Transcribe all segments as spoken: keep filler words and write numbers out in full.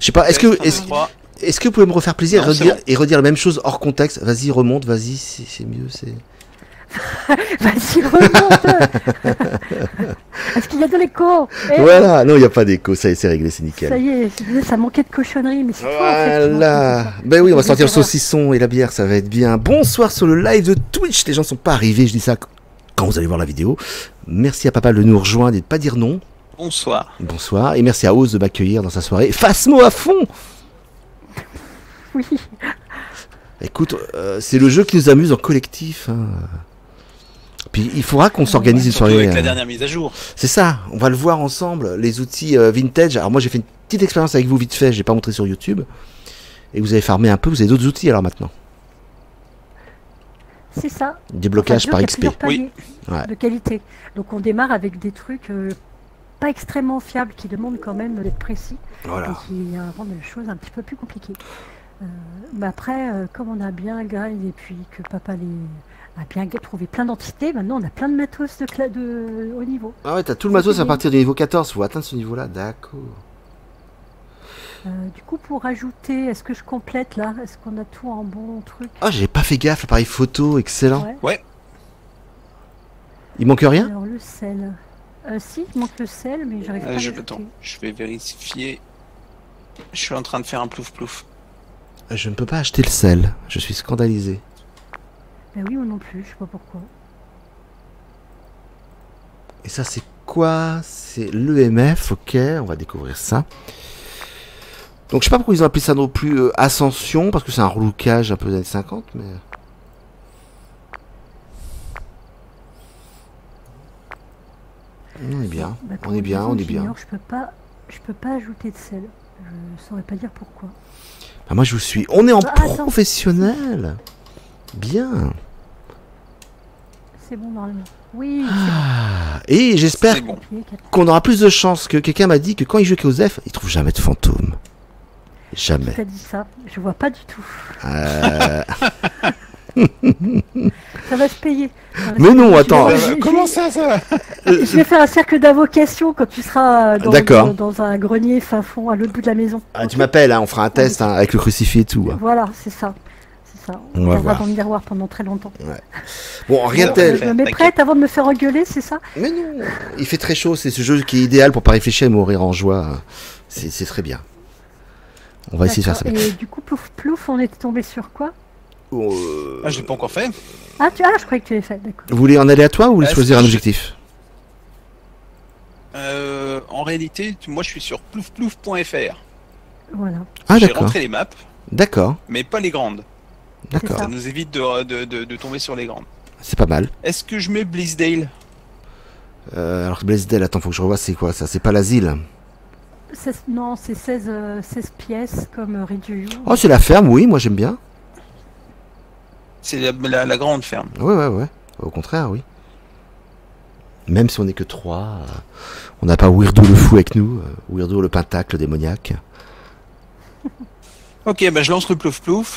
Je sais pas, est-ce que, est-ce, est-ce que vous pouvez me refaire plaisir non, et, redire, bon. et redire la même chose hors contexte? Vas-y, remonte, vas-y, c'est mieux, c'est... Vas-y, remonte. Est-ce qu'il y a de l'écho? eh Voilà, non, il n'y a pas d'écho, ça y est, c'est réglé, c'est nickel. Ça y est, ça manquait de cochonnerie, mais c'est voilà. En fait, ben oui, on va sortir le saucisson et la bière, ça va être bien. Bonsoir sur le live de Twitch, les gens ne sont pas arrivés, je dis ça quand vous allez voir la vidéo. Merci à papa de nous rejoindre et de pas dire non. Bonsoir. Bonsoir, et merci à Oz de m'accueillir dans sa soirée. Phasmo à fond. Oui. Écoute, euh, c'est le jeu qui nous amuse en collectif. Hein. Puis il faudra qu'on s'organise ouais, une soirée. Avec euh... la dernière mise à jour. C'est ça, on va le voir ensemble, les outils euh, vintage. Alors moi j'ai fait une petite expérience avec vous vite fait, je n'ai pas montré sur YouTube. Et vous avez farmé un peu, vous avez d'autres outils alors maintenant. C'est ça. Déblocage enfin, par X P. Oui. Ouais. De qualité. Donc on démarre avec des trucs euh, pas extrêmement fiables qui demandent quand même d'être précis. Voilà. Et qui rendent les choses un petit peu plus compliquées. Euh, mais après, euh, comme on a bien grind et puis que papa les... a bien trouvé plein d'entités, maintenant on a plein de matos de, de haut niveau. Ah ouais, t'as tout le matos à partir du niveau quatorze, faut atteindre ce niveau-là, d'accord. Euh, du coup, pour ajouter, est-ce que je complète là? Est-ce qu'on a tout en bon truc? Ah, j'ai pas fait gaffe, l'appareil photo, excellent. Ouais. ouais. Il manque rien? Alors le sel. Euh, si, il manque le sel, mais j'arrive euh, pas je, à attends, je vais vérifier. Je suis en train de faire un plouf plouf. Je ne peux pas acheter le sel, je suis scandalisé. Ben oui, moi non plus, je sais pas pourquoi. Et ça c'est quoi? C'est l'E M F, ok, on va découvrir ça. Donc je sais pas pourquoi ils ont appelé ça non plus euh, Ascension, parce que c'est un relookage un peu des années cinquante, mais... On est bien, bah, on est bien, on est bien. Je peux pas, je peux pas ajouter de sel. Je saurais pas dire pourquoi. Bah moi je vous suis. On est en ah, professionnel. Bien. C'est bon normalement. Oui. Ah, bon. Et j'espère bon. qu'on aura plus de chance. Que quelqu'un m'a dit que quand il joue avec Osef, il trouve jamais de fantôme. Jamais. Qui t'a dit ça? Je vois pas du tout. Euh... Ça va se payer. Va Mais se non, payer. attends. Vais... Comment ça, ça Je vais faire un cercle d'invocation quand tu seras dans, dans, dans un grenier fin fond à l'autre bout de la maison. Ah, okay. Tu m'appelles, hein, on fera un test hein, avec le crucifix et tout. Hein. Voilà, c'est ça. Ça. On, on va voir dans le miroir pendant très longtemps. Ouais. Bon, rien de tel. Je me mets prête avant de me faire engueuler, c'est ça? Mais non, il fait très chaud. C'est ce jeu qui est idéal pour pas réfléchir et mourir en joie. C'est très bien. On va essayer de faire ça. Et du coup, plouf plouf, on est tombé sur quoi? euh... Ah, je l'ai pas encore fait. Ah, tu... ah, je croyais que tu l'avais fait, d'accord. Vous voulez en aléatoire ou vous voulez ah, choisir un je... objectif? euh, En réalité, moi je suis sur plouf plouf point F R. Voilà. Ah, j'ai rentré les maps. D'accord. Mais pas les grandes. D'accord. Ça. ça nous évite de, de, de, de tomber sur les grandes. C'est pas mal. Est-ce que je mets Blaisdell? euh, Alors Blaisdell, attends, faut que je revoie, c'est quoi ça? C'est pas l'asile? Non, c'est seize, euh, seize pièces comme euh, Ridju. Oh, c'est la ferme, oui, moi j'aime bien. C'est la, la, la grande ferme. Ouais, ouais, ouais. Au contraire, oui. Même si on n'est que trois, euh, on n'a pas Weirdo le fou avec nous, euh, Weirdo le pentacle démoniaque. Ok, bah je lance le plouf plouf.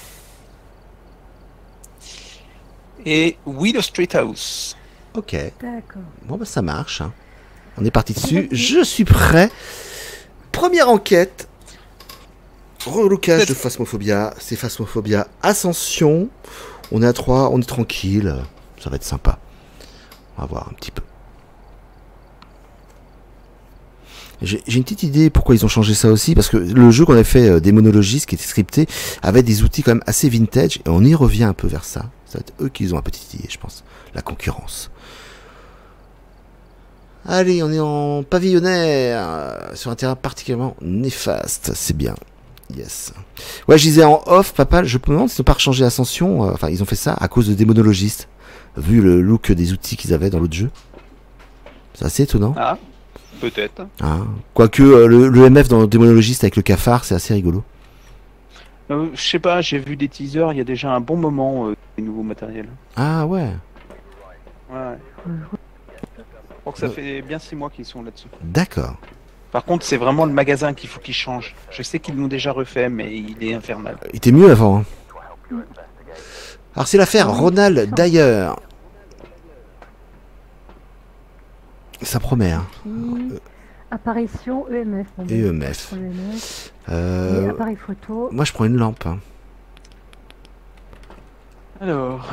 Et Willow Street House. Ok. D'accord. Bon, bah ça marche. Hein. On est parti dessus. Je suis prêt. Première enquête. Relookage de Phasmophobia. C'est Phasmophobia Ascension. On est à trois, on est tranquille. Ça va être sympa. On va voir un petit peu. J'ai une petite idée pourquoi ils ont changé ça aussi. Parce que le jeu qu'on a fait, euh, Démonologiste, qui était scripté, avait des outils quand même assez vintage. Et on y revient un peu vers ça. Ça va être eux qui ont un petit idée, je pense. La concurrence. Allez, on est en pavillonnaire, euh, sur un terrain particulièrement néfaste, c'est bien. Yes. Ouais, je disais en off, papa, je me demande s'ils n'ont pas rechangé Ascension, euh, enfin, ils ont fait ça à cause de Démonologiste, vu le look des outils qu'ils avaient dans l'autre jeu. C'est assez étonnant. Ah, peut-être. Ah. Quoique, euh, le, le M F dans Démonologiste avec le cafard, c'est assez rigolo. Euh, je sais pas, j'ai vu des teasers, il y a déjà un bon moment, euh, des nouveaux matériels. Ah ouais. Ouais. Je crois que ça fait bien six mois qu'ils sont là-dessus. D'accord. Par contre, c'est vraiment le magasin qu'il faut qu'il change. Je sais qu'ils l'ont déjà refait, mais il est infernal. Il était mieux avant. Hein. Alors c'est l'affaire Ronald Dyer. Ça promet. Hein. Mmh. Apparition E M F. Bon, E M F. E M F. Euh, Et appareil photo. moi, je prends une lampe. hein. Alors,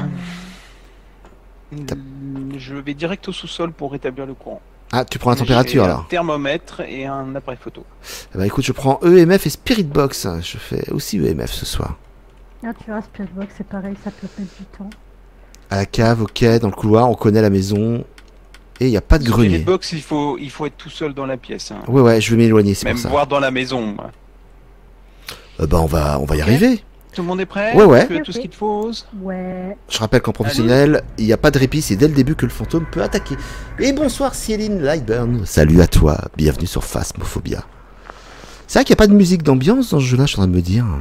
je vais direct au sous-sol pour rétablir le courant. Ah, tu prends la température, J'ai alors. un thermomètre et un appareil photo. Eh ben, écoute, je prends E M F et Spirit Box. Je fais aussi E M F ce soir. Ah, tu vois, Spirit Box, c'est pareil, ça peut mettre du temps. À la cave, ok, dans le couloir, on connaît la maison. Et il n'y a pas de Spirit grenier. box, il faut, il faut être tout seul dans la pièce. Hein. Ouais, ouais, je vais m'éloigner, c'est Même pour ça. voir dans la maison. moi. Euh, bah, on va, on va y Ok. arriver. Tout le monde est prêt? Ouais, ouais. Tu as tout ce qu'il te faut? Ouais. Je rappelle qu'en professionnel, il n'y a pas de répit, c'est dès le début que le fantôme peut attaquer. Et bonsoir Céline Lightburn, salut à toi, bienvenue sur Phasmophobia. C'est vrai qu'il n'y a pas de musique d'ambiance dans ce jeu-là, je suis en train de me dire.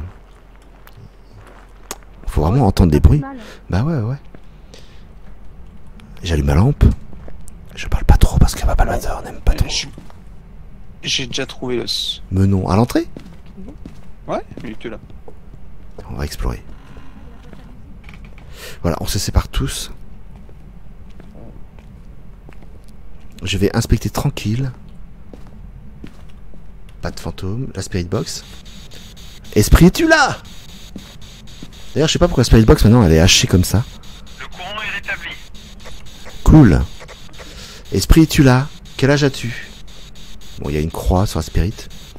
Faut vraiment Ouais, entendre des pas bruits. mal. Bah ouais, ouais. J'allume ma lampe. Je parle pas trop parce que Papa Mater n'aime pas Euh, trop. je- J'ai déjà trouvé le... s- Menon, à l'entrée. Ouais, il était là. On va explorer. Voilà, on se sépare tous. Je vais inspecter tranquille. Pas de fantôme. La Spirit Box. Esprit, es-tu là? D'ailleurs, je sais pas pourquoi Spirit Box maintenant elle est hachée comme ça. Le courant est rétabli. Cool. Esprit, es-tu là? Quel âge as-tu? Bon, il y a une croix sur la Spirit.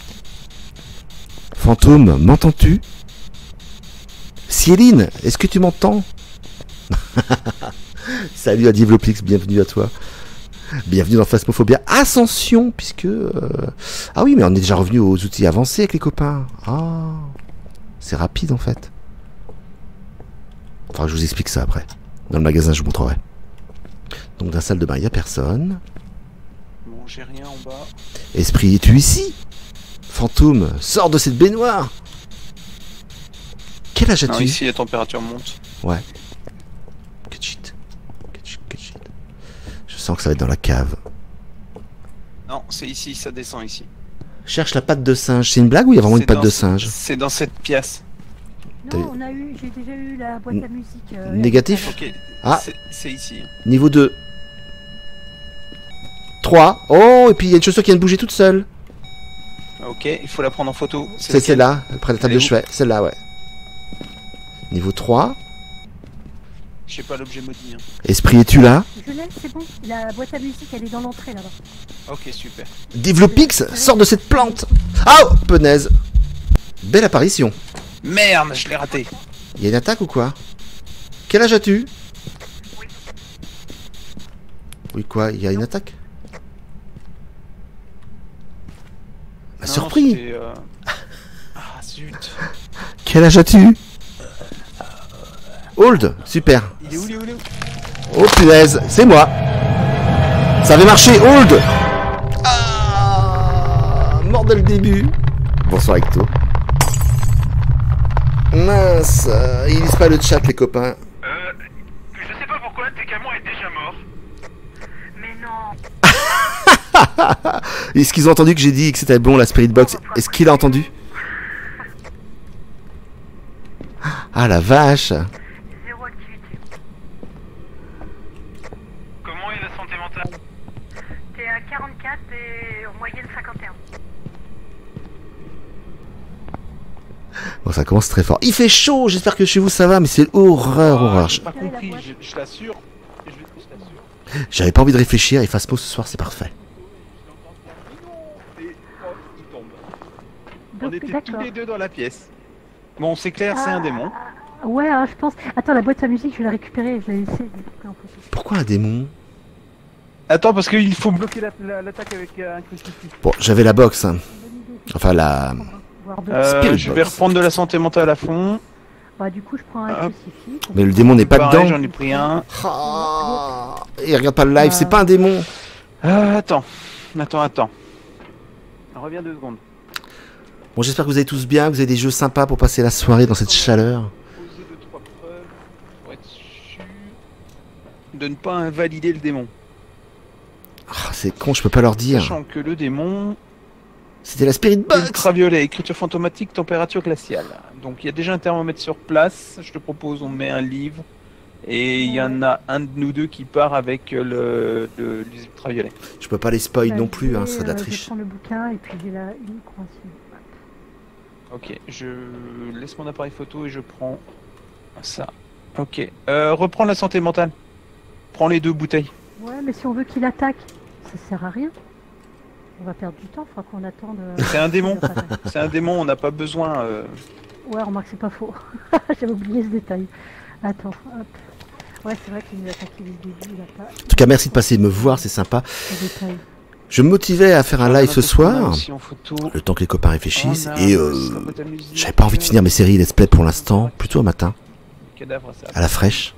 Fantôme, m'entends-tu? Céline, est-ce que tu m'entends? Salut à Divloplix, bienvenue à toi. Bienvenue dans Phasmophobia Ascension, puisque... euh, Ah oui, mais on est déjà revenu aux outils avancés avec les copains. Ah, c'est rapide en fait. Enfin, je vous explique ça après. Dans le magasin, je vous montrerai. Donc, dans la salle de bain, il n'y a personne. Bon, j'ai rien en bas. Esprit, es-tu ici? Fantôme, sors de cette baignoire. Quel âge Non, as-tu? ici la température monte. Ouais. Que shit. Que shit, que shit. Je sens que ça va être dans la cave. Non, c'est ici, ça descend ici. Cherche la patte de singe. C'est une blague ou il y a vraiment une C'est patte dans de ce- singe? C'est dans cette pièce. T'as- Non, on a eu, j'ai déjà eu la boîte à musique. euh, Négatif? Ok. Ah. C'est- C'est ici. Niveau deux. trois. Oh, et puis il y a une chaussure qui vient de bouger toute seule. Ok, il faut la prendre en photo. C'est laquelle? celle-là, près de la table Elle de est où? chevet. Celle-là, ouais. Niveau trois. Je sais pas l'objet maudit. Hein. Esprit, es-tu là? Je l'ai, c'est bon. La boîte à musique, elle est dans l'entrée là-bas. Ok, super. Développix, sors de cette plante. Ah, oh, punaise. Belle apparition. Merde, je l'ai raté. Il y a une attaque ou quoi? Quel âge as-tu? Oui, quoi? Il y a une attaque? M'a Non, surpris. c'était, euh, Ah, zut. Quel âge as-tu? Hold, super. Il est où, il est où, il est où? Oh punaise, c'est moi. Ça avait marché, hold. Ah, mort dès le début. Bonsoir Ecto. Mince, euh, ils lisent pas le chat les copains. Euh, je sais pas pourquoi, T K est déjà mort. Mais non. Est-ce qu'ils ont entendu que j'ai dit que c'était bon la Spirit Box? Est-ce qu'il a entendu? Ah la vache. Zéro activité. Comment est la santé mentale? T'es à quarante-quatre et en moyenne cinquante et un. Bon, ça commence très fort. Il fait chaud, j'espère que chez vous ça va, mais c'est horreur, Ah, horreur. j'ai pas compris, je, je l'assure. Je, je l'assure. J'avais pas envie de réfléchir et Phasmo ce soir c'est parfait. Et, oh, il tombe. On Donc, était tous d'accord. les deux dans la pièce. Bon, c'est clair, c'est un démon. Ah, ouais, hein, je pense. Attends, la boîte à musique, je vais la récupérer. Je l'ai laissée. en plus. Pourquoi un démon? Attends, parce qu'il faut bloquer la- la- l'attaque avec euh, un crucifix. Bon, j'avais la box. hein. Bonne idée. Enfin la... Voire deux. Euh, Spirit je vais box. reprendre de la santé mentale à fond. Bah, du coup, je prends un Hop. crucifix. Mais le démon n'est pas Pareil, dedans. j'en ai pris un. Ah, il regarde pas le live, c'est pas un démon. Euh, attends, attends, attends. Reviens deux secondes. Bon, j'espère que vous allez tous bien, que vous avez des jeux sympas pour passer la soirée dans cette chaleur. Poser deux, trois preuves pour être sûr de ne pas invalider le démon. Ah, c'est con, je peux pas leur dire. Sachant que le démon, C'était la Spirit Box. ultraviolet, écriture fantomatique, température glaciale. Donc il y a déjà un thermomètre sur place. Je te propose, on met un livre Et il y en a un de nous deux qui part avec euh, le, le, les ultraviolets. Je peux pas les spoil Bah, non je plus, vais, hein, ce serait de la euh, Je vais triche. prendre le bouquin et puis j'ai la une croisée. Ok, je laisse mon appareil photo et je prends ça. Ok, euh, reprends la santé mentale. Prends les deux bouteilles. Ouais, mais si on veut qu'il attaque, ça sert à rien. On va perdre du temps, il faudra qu'on attende. euh, C'est un démon. qu'il attaque. C'est un démon, on n'a pas besoin. euh, Ouais, remarque, c'est pas faux. J'avais oublié ce détail. Attends, hop. Ouais, c'est vrai qu'il nous a attaqué dès le début, il a pas En tout cas, merci de passer me voir, c'est sympa. ce détail. Je me motivais à faire un on live a ce fait qu'on a soir, aussi en photo. le temps que les copains réfléchissent, On a et aussi euh, la boîte à musique. j'avais pas envie de finir mes séries let's play pour l'instant, plutôt au matin, Cadavre, ça. à la fraîche.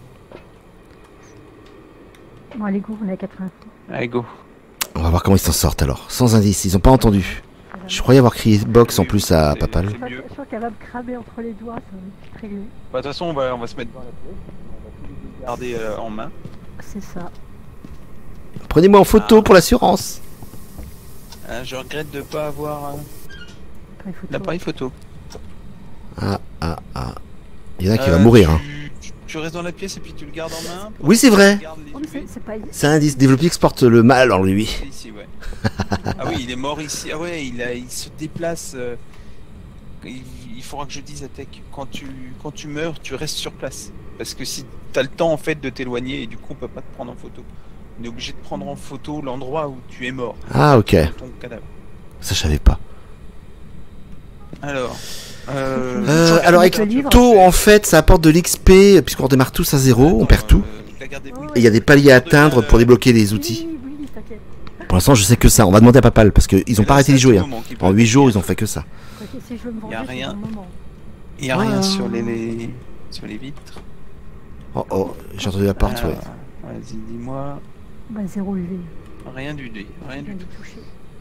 Bon, allez, go, on est à quatre-vingts. Allez, go. On va voir comment ils s'en sortent alors, sans indice, ils ont pas entendu. Je croyais avoir crié box en plus à Papal. C'est mieux. Je suis sûr qu'elle va me cramer entre les doigts, ça va être réglé. Bah, de toute façon, on va, on va se mettre dans la pièce. On va tous les deux garder euh, en main. C'est ça. Prenez-moi en photo pour l'assurance. Hein, je regrette de pas avoir euh, Après, il faut l'appareil photo. Ah, ah, ah. Il y en a qui Euh, va mourir, hein. tu, tu restes dans la pièce et puis tu le gardes en main. Oui, c'est vrai. Tu gardes les Oh, mais c'est- U V. c'est pas... C'est un indice, développé exporte le mal en lui. C'est ici, ouais. Ah oui, il est mort ici. Ah ouais, il, a, il se déplace. euh, il, il faudra que je dise à Tech, quand tu, quand tu meurs, tu restes sur place. Parce que si t'as le temps en fait de t'éloigner et du coup on peut pas te prendre en photo. On est obligé de prendre en photo l'endroit où tu es mort. Ah, ok. Ton cadavre. Ça, je savais pas. Alors. Euh, Euh, tu alors, veux avec que le livre tout, en fait, ça apporte de l'X P, puisqu'on redémarre tous à zéro, on attends, perd tout. euh, t'as gardé- Oh, Et il y a des paliers à atteindre pour débloquer les outils. Oui, oui, t'inquiète. Pour l'instant, je sais que ça. On va demander à Papal, parce qu'ils ont Mais pas là, arrêté c'est d'y à jouer. tout Hein. moment qu'il En peut huit jours, venir. ils ont fait que ça. Ok, si je veux me Y a venger, c'est rien. le bon moment. Il y a rien Ah. sur les, les- sur les vitres. Oh, oh, j'ai entendu la porte, Alors, ouais. Vas-y, dis-moi. Bah, zéro U V. Rien du tout. Rien Je du viens tout. de toucher.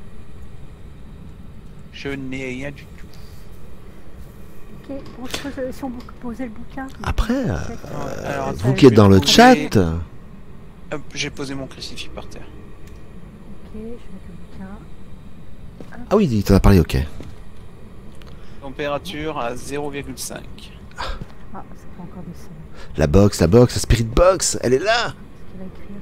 Je n'ai rien du tout. Ok, bon, je pose, si on bou- posait le bouquin. Après, euh, Alors, attends, vous qui êtes dans le je vais chat, trouver- Hop, j'ai posé mon crucifix par terre. Ok, je vais mettre le bouquin. ah oui, il t'en a parlé, ok. Température à zéro virgule cinq. Ah, ça peut encore descendre. La box, la box, la spirit box, elle est là. Qu'est-ce qu'il va écrire?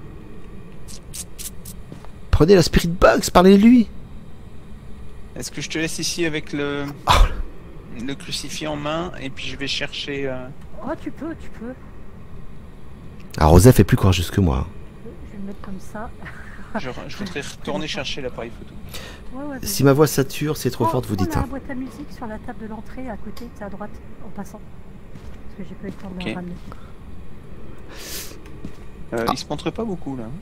Prenez la spirit box, parlez-lui. Est-ce que je te laisse ici avec le, Oh. le crucifix en main et puis je vais chercher. euh, Oh, tu peux, tu peux. Ah, Rosef est plus courageuse que moi. Je vais le mettre comme ça. je, je voudrais retourner chercher l'appareil photo. Ouais, ouais, Si ma voix sature, c'est trop Oh, forte, vous prends dites. la Hein. boîte à musique sur la table de l'entrée à côté, c'est à droite, en passant. Parce que j'ai pas eu le temps de Ok. la ramener. Euh, Ah. Il se montre pas beaucoup là.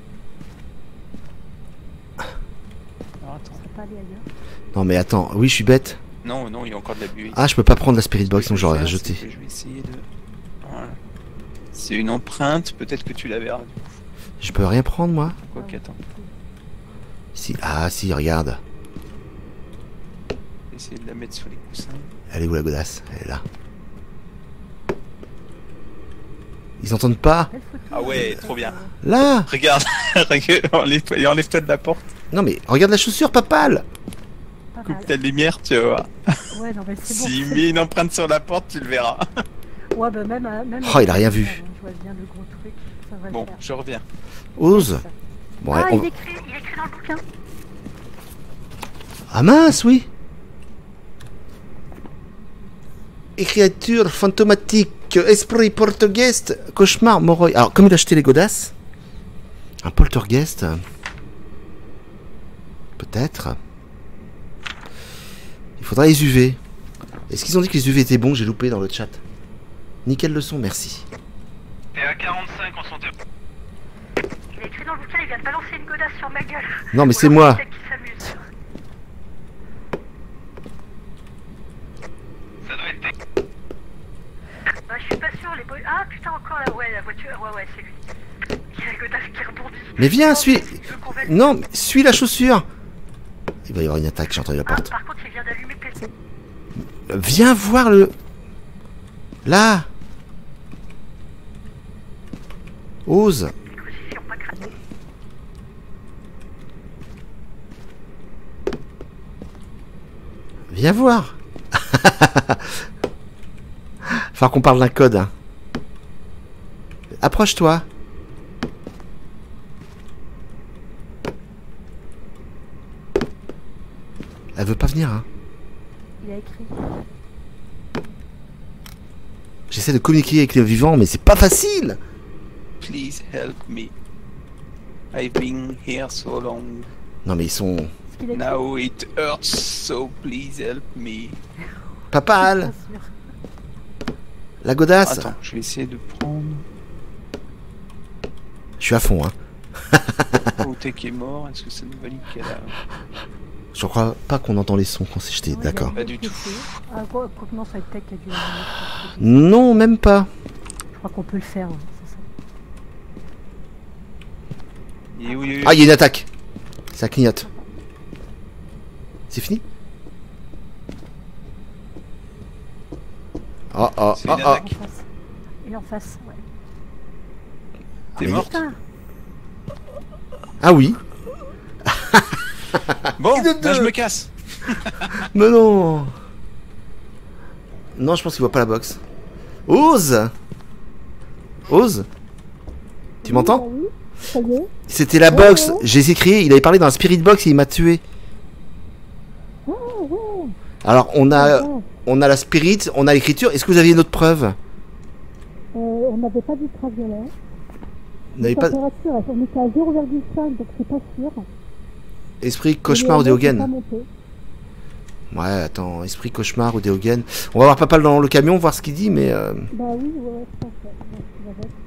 Alors, attends. Ça serait pas aller ailleurs. Non, mais attends, oui, je suis bête. Non, non, il y a encore de la buée. Ah, je peux pas prendre la spirit box, Ce que donc je vais j'aurais faire, rejeté. c'est que Je vais essayer de. Voilà. C'est une empreinte, peut-être que tu la verras. Je peux rien prendre, moi. Quoi qu'attends. Si. Ah, si, regarde. Essayer de la mettre sur les coussins. Elle est où la godasse? Elle est là. Ils entendent pas? Belle photo, Ah ouais, euh, trop bien. Là! Regarde, regarde, enlève- et enlève-toi de la porte. Non, mais regarde la chaussure, Papal! Pas Coupe mal. ta lumière, tu vas voir. Ouais, non, mais c'est bon. S'il met une empreinte sur la porte, tu le verras. Ouais, bah même, euh, même. Oh, il a rien vu. Je vois bien le gros truc. Ça va Bon, le faire. je reviens. Ose! Bon, Ah, allez, on- il écrit, il écrit dans le bouquin. Ah mince, oui! Écriture fantomatique, esprit poltergeist, cauchemar, moroy. Alors, comme il a acheté les godasses, un poltergeist. euh, Peut-être. Il faudra les U V. Est-ce qu'ils ont dit que les U V étaient bons? J'ai loupé dans le chat. Nickel leçon, merci. T'es à quarante-cinq en santé. Il a écrit dans le bouquin, il vient de balancer une godasse sur ma gueule. Non, mais Ou c'est alors moi. peut-être qu'il s'amuse. Ça doit être tes... Bah, je suis pas sûr, les boys. Ah putain, encore la, ouais, la voiture. Ouais, ouais, c'est lui. Il y a le godasse qui rebondit. Mais viens, Non, suis. mais tu veux qu'on va- Non, mais suis la chaussure. Il va y avoir une attaque, j'ai entendu la Ah, porte. par contre, il vient d'allumer le P C. Viens voir le... Là. Ose. Les crucifix ont pas cramé. Viens voir. Faut qu'on parle d'un code. Hein. approche-toi. Elle veut pas venir, hein. Il a écrit. J'essaie de communiquer avec les vivants, mais c'est pas facile. Please help me. I've been here so long. Non, mais ils sont... Ce qu'il a écrit. Now it hurts, so please help me. Papal, Pas sûr. la godasse. Attends, je vais essayer de prendre. Je suis à fond, hein. Otek est mort, est-ce que ça nous valide qu'elle a. Je crois pas qu'on entend les sons quand c'est jeté, Non, il a d'accord. dit Pas du que tout. c'est- Ah, quoi, quoi que non, ça va être tech qui a dû la- Non, même pas. Je crois qu'on peut le faire, ouais, c'est ça. Et oui, oui, Ah, il y a une attaque. Ça clignote. C'est fini? Oh, oh, C'est oh, une oh. attaque. En face. Il est en face, ouais. T'es mais- morte. Putain, Ah oui. Bon, Qui de là je deux me casse. Mais non. Non, je pense qu'il voit pas la box. Ose. Ose. Tu m'entends? oui, ça y est. C'était la box. J'ai essayé de crier. Il avait parlé dans la spirit box et il m'a tué. Alors, on a, on a la spirit, on a l'écriture. Est-ce que vous aviez une autre preuve? Euh, on n'avait pas d'ultraviolet. Vous n'avez La pas température, on était à zéro virgule cinq, donc c'est pas sûr. esprit cauchemar ou Et le mec est Déogen? pas monté. Ouais, attends, esprit cauchemar ou Déogen. On va voir Papal dans le camion, voir ce qu'il dit, mais euh... Bah oui, ouais, ouais, je pense. Ouais. Ouais, ça va être.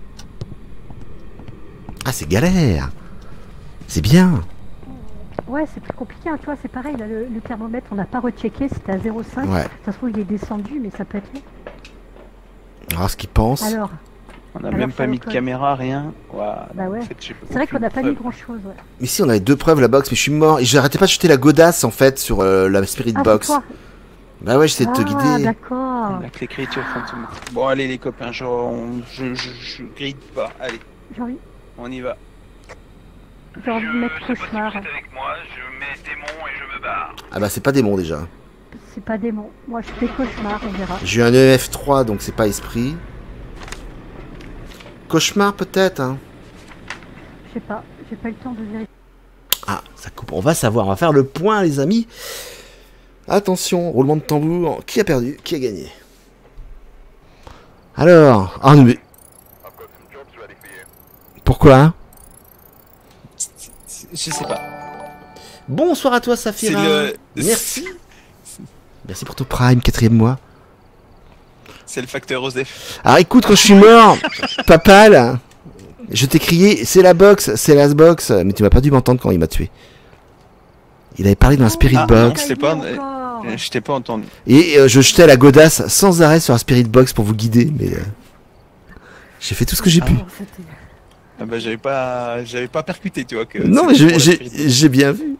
ah, c'est galère. C'est bien. Ouais, c'est plus compliqué, hein, tu vois, c'est pareil, là, le, le thermomètre, on n'a pas rechecké, c'était à zéro virgule cinq. Ouais. Ça se trouve, il est descendu, mais ça peut être long. Alors, ce qu'il pense. Alors, On n'a Alors, même sur pas le mis de code. caméra, rien. Ouah, Bah ouais. en fait, j'ai c'est vrai qu'on n'a pas mis mis grand chose, ouais. Mais si, on avait deux preuves la box, mais je suis mort. Et j'arrêtais pas de jeter la godasse en fait sur euh, la spirit Ah, c'est box. toi. Bah ouais, j'essaie de te Ah, guider. d'accord. Avec l'écriture fantôme. Bon, allez les copains, je, on- je, je, je grille pas. Allez, J'ai envie, on y va. j'ai envie de mettre Je sais pas si cauchemar. vous êtes avec moi, je mets démon et je me barre. Ah bah c'est pas démon déjà. C'est pas démon. Moi, je fais cauchemar, on verra. J'ai eu un E F trois, donc c'est pas esprit. Cauchemar peut-être, hein. Je sais pas, j'ai pas eu le temps de vérifier. Ah, ça coupe. On va savoir. On va faire le point, les amis. Attention, roulement de tambour. Qui a perdu? Qui a gagné? Alors, ah mais pourquoi? Je sais pas. Bonsoir à toi, Saphira. C'est le- Merci. Merci pour ton prime, quatrième mois. C'est le facteur Osef. Alors écoute, quand je suis mort, Papal, je t'ai crié, c'est la box, c'est la box, mais tu m'as pas dû m'entendre quand il m'a tué. Il avait parlé dans la spirit Ah, box, non, c'est pas- Encore. Je t'ai pas entendu. et euh, je jetais la godasse sans arrêt sur la spirit box pour vous guider, mais euh, j'ai fait tout ce que j'ai pu. Non, c'était- Ah bah j'avais pas, j'avais pas percuté, tu vois que. Non, mais c'était je- pour la j'ai spirit. j'ai bien vu.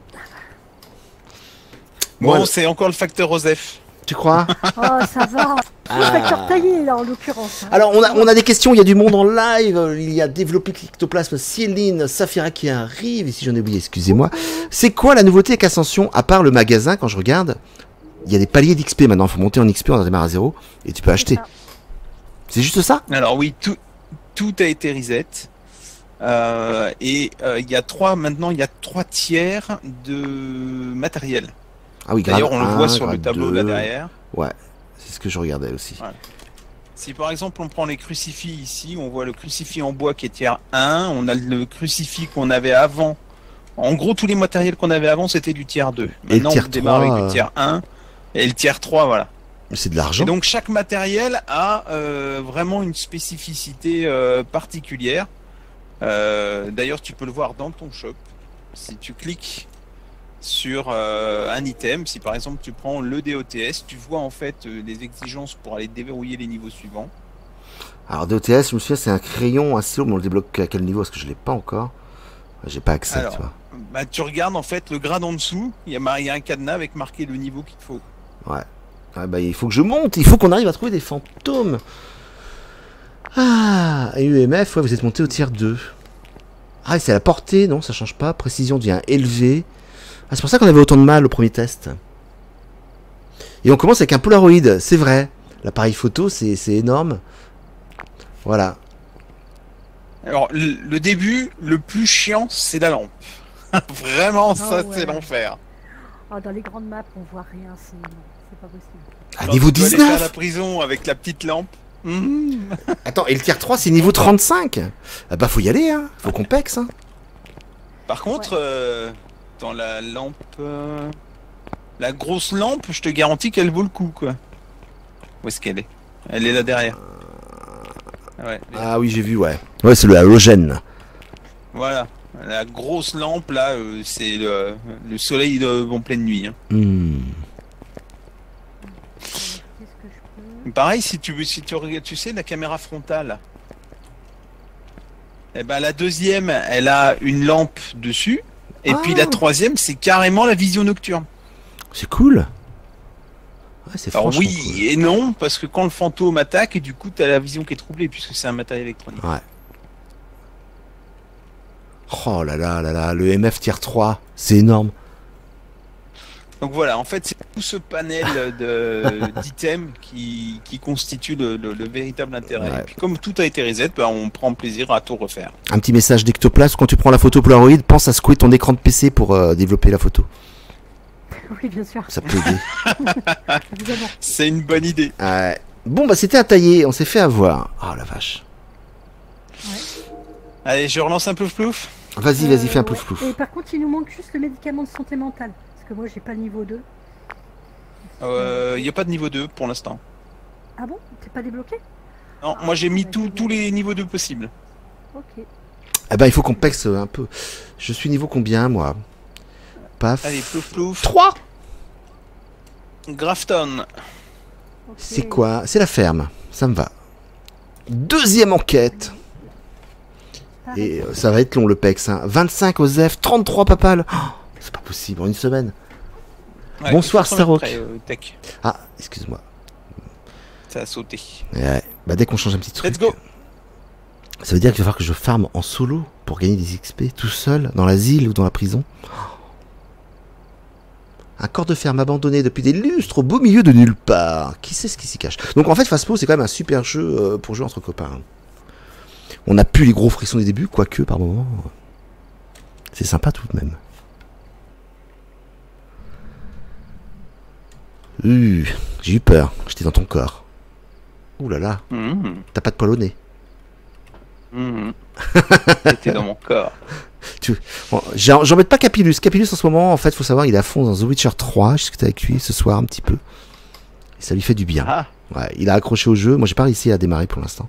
Bon, Voilà. c'est encore le facteur Osef. Tu crois? Oh, ça va. Le facteur taillé, là, en l'occurrence. hein. Alors, on a, on a des questions, il y a du monde en live, il y a développé Cryptoplasme, Céline, Saphira qui arrive, et si j'en ai oublié, excusez-moi. C'est quoi la nouveauté avec Ascension, à part le magasin, quand je regarde, il y a des paliers d'X P maintenant, il faut monter en X P, on démarre à zéro, et tu peux acheter. ça. C'est juste ça? Alors oui, tout, tout a été reset. Euh, et euh, il y a trois, maintenant il y a trois tiers de matériel. Ah oui, grade D'ailleurs, on le un, voit sur le grade tableau là deux. derrière. Ouais, c'est ce que je regardais aussi. Ouais. Si par exemple on prend les crucifix ici, on voit le crucifix en bois qui est tiers un, on a le crucifix qu'on avait avant. En gros, tous les matériels qu'on avait avant, c'était du tiers deux. Et le Maintenant, tiers on démarre trois, avec euh, du tiers un et le tiers trois, voilà. C'est de Et l'argent. donc chaque matériel a euh, vraiment une spécificité euh, particulière. Euh, D'ailleurs, tu peux le voir dans ton shop. Si tu cliques sur euh, un item, si par exemple tu prends le D O T S, tu vois en fait euh, les exigences pour aller déverrouiller les niveaux suivants. Alors, D O T S, je me souviens, c'est un crayon assez lourd, mais on le débloque à quel niveau? Parce que je l'ai pas encore. J'ai pas accès, Alors, tu vois. Bah, tu regardes en fait le grade en dessous, il y a, mar- il y a un cadenas avec marqué le niveau qu'il te faut. Ah bah, il faut que je monte, il faut qu'on arrive à trouver des fantômes. Ah, et U M F, ouais, vous êtes monté au tiers deux. Ah, et c'est la portée, non, ça change pas. Précision devient élevée. Ah, c'est pour ça qu'on avait autant de mal au premier test. Et on commence avec un Polaroid, c'est vrai. L'appareil photo, c'est c'est énorme. Voilà. Alors, le, le début, le plus chiant, c'est la lampe. Vraiment, ça, ouais. c'est l'enfer. Oh, dans les grandes maps, on voit rien, c'est non, c'est pas possible. À Quand niveau tu dois aller faire la dix-neuf. prison avec la petite lampe. Mmh. Attends, et le tier trois, c'est niveau trente-cinq. Ah bah, faut y aller, hein. Faut qu'on pexe, hein. Par contre, Ouais. euh, dans la lampe... euh, la grosse lampe, je te garantis qu'elle vaut le coup, quoi. Où est-ce qu'elle est? Elle est là derrière. Ouais, Ah oui, j'ai vu, ouais. Ouais, c'est le halogène. voilà. La grosse lampe, là, euh, c'est le, le soleil de, en pleine nuit. Hein. Hmm. Qu'est-ce que je peux... Pareil, si tu veux, si tu regardes, tu sais, la caméra frontale. Eh ben, la deuxième, elle a une lampe dessus. Et Ah. puis la troisième, c'est carrément la vision nocturne. C'est cool. Ouais, c'est Alors franchement oui cool. et non, parce que quand le fantôme attaque, et du coup, t'as la vision qui est troublée, puisque c'est un matériel électronique. Ouais. Oh là là là là, le M F tier trois, c'est énorme. Donc voilà, en fait, c'est tout ce panel de- d'items qui, qui constitue le, le- le véritable intérêt. Ouais. Et puis comme tout a été reset, ben, on prend plaisir à tout refaire. Un petit message d'Ectoplasme, quand tu prends la photo Polaroid, pense à secouer ton écran de P C pour euh, développer la photo. Oui, bien sûr, Ça peut aider. évidemment. C'est une bonne idée. Ouais. Bon bah c'était à tailler, on s'est fait avoir. Oh la vache. Allez, je relance un plouf plouf. Vas-y, vas-y, Euh, fais un ouais. plouf plouf. Et par contre, il nous manque juste le médicament de santé mentale. Parce que moi, j'ai pas le niveau deux. Il euh, n'y a pas de niveau deux pour l'instant. Ah bon? T'es pas débloqué? Non, moi j'ai mis tout- tous les niveaux deux possibles. Ok. Eh ben il faut qu'on pexe un peu. Je suis niveau combien moi? Paf. Allez, plouf plouf. trois. Grafton. Ok. C'est quoi? C'est la ferme. Ça me va. Deuxième enquête. Pareil. Et euh, ça va être long le pex. Hein. vingt-cinq O S E F, trente-trois papales. Oh, c'est pas possible en une semaine. Ouais, Bonsoir, il faut s'en mettre Starrock. prêt, euh, Tech. Ah, excuse-moi. Ça a sauté. Ouais. Bah dès qu'on change un petit truc. Let's go. Ça veut dire qu'il va falloir que je farme en solo pour gagner des X P tout seul dans l'asile ou dans la prison. Un corps de ferme abandonné depuis des lustres au beau milieu de nulle part. Qui sait ce qui s'y cache? Donc en fait, Phasmo, c'est quand même un super jeu euh, pour jouer entre copains. On n'a plus les gros frissons des débuts, quoique par moment. C'est sympa tout de même. Uh, j'ai eu peur. J'étais dans ton corps. Ouh là là, Mmh. t'as pas de poil au nez. Mmh. T'es dans mon corps. Bon, j'en- J'embête pas Capilus. Capilus en ce moment, en fait, faut savoir, il est à fond dans The Witcher trois. J'ai discuté avec lui ce soir un petit peu. Et ça lui fait du bien. Ah, Ouais, il a accroché au jeu. Moi, j'ai pas réussi à démarrer pour l'instant.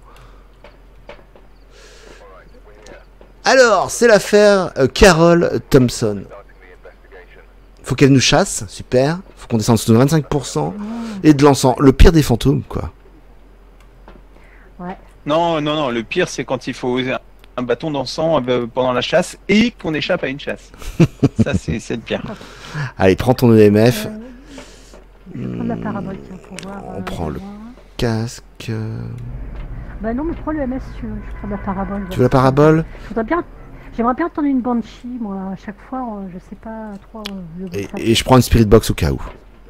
Alors, c'est l'affaire euh, Carol Thompson. Faut qu'elle nous chasse, super. Faut qu'on descende sous vingt-cinq pour cent. Et de l'encens, le pire des fantômes, quoi. Ouais. non, non, non, le pire c'est quand il faut un- un bâton d'encens euh, pendant la chasse et qu'on échappe à une chasse. Ça c'est c'est le pire. Allez, prends ton E M F. Euh, je vais prendre la parabole, tiens, pour voir. On euh, prend le- voir. Casque. euh, Bah non, mais prends le M S si tu veux. Je prends la parabole. Tu veux la parabole? Je voudrais bien... J'aimerais bien entendre une banshee, moi, à chaque fois, euh, je sais pas trop... euh, le bruit et, que ça et je prends une Spirit Box au cas où.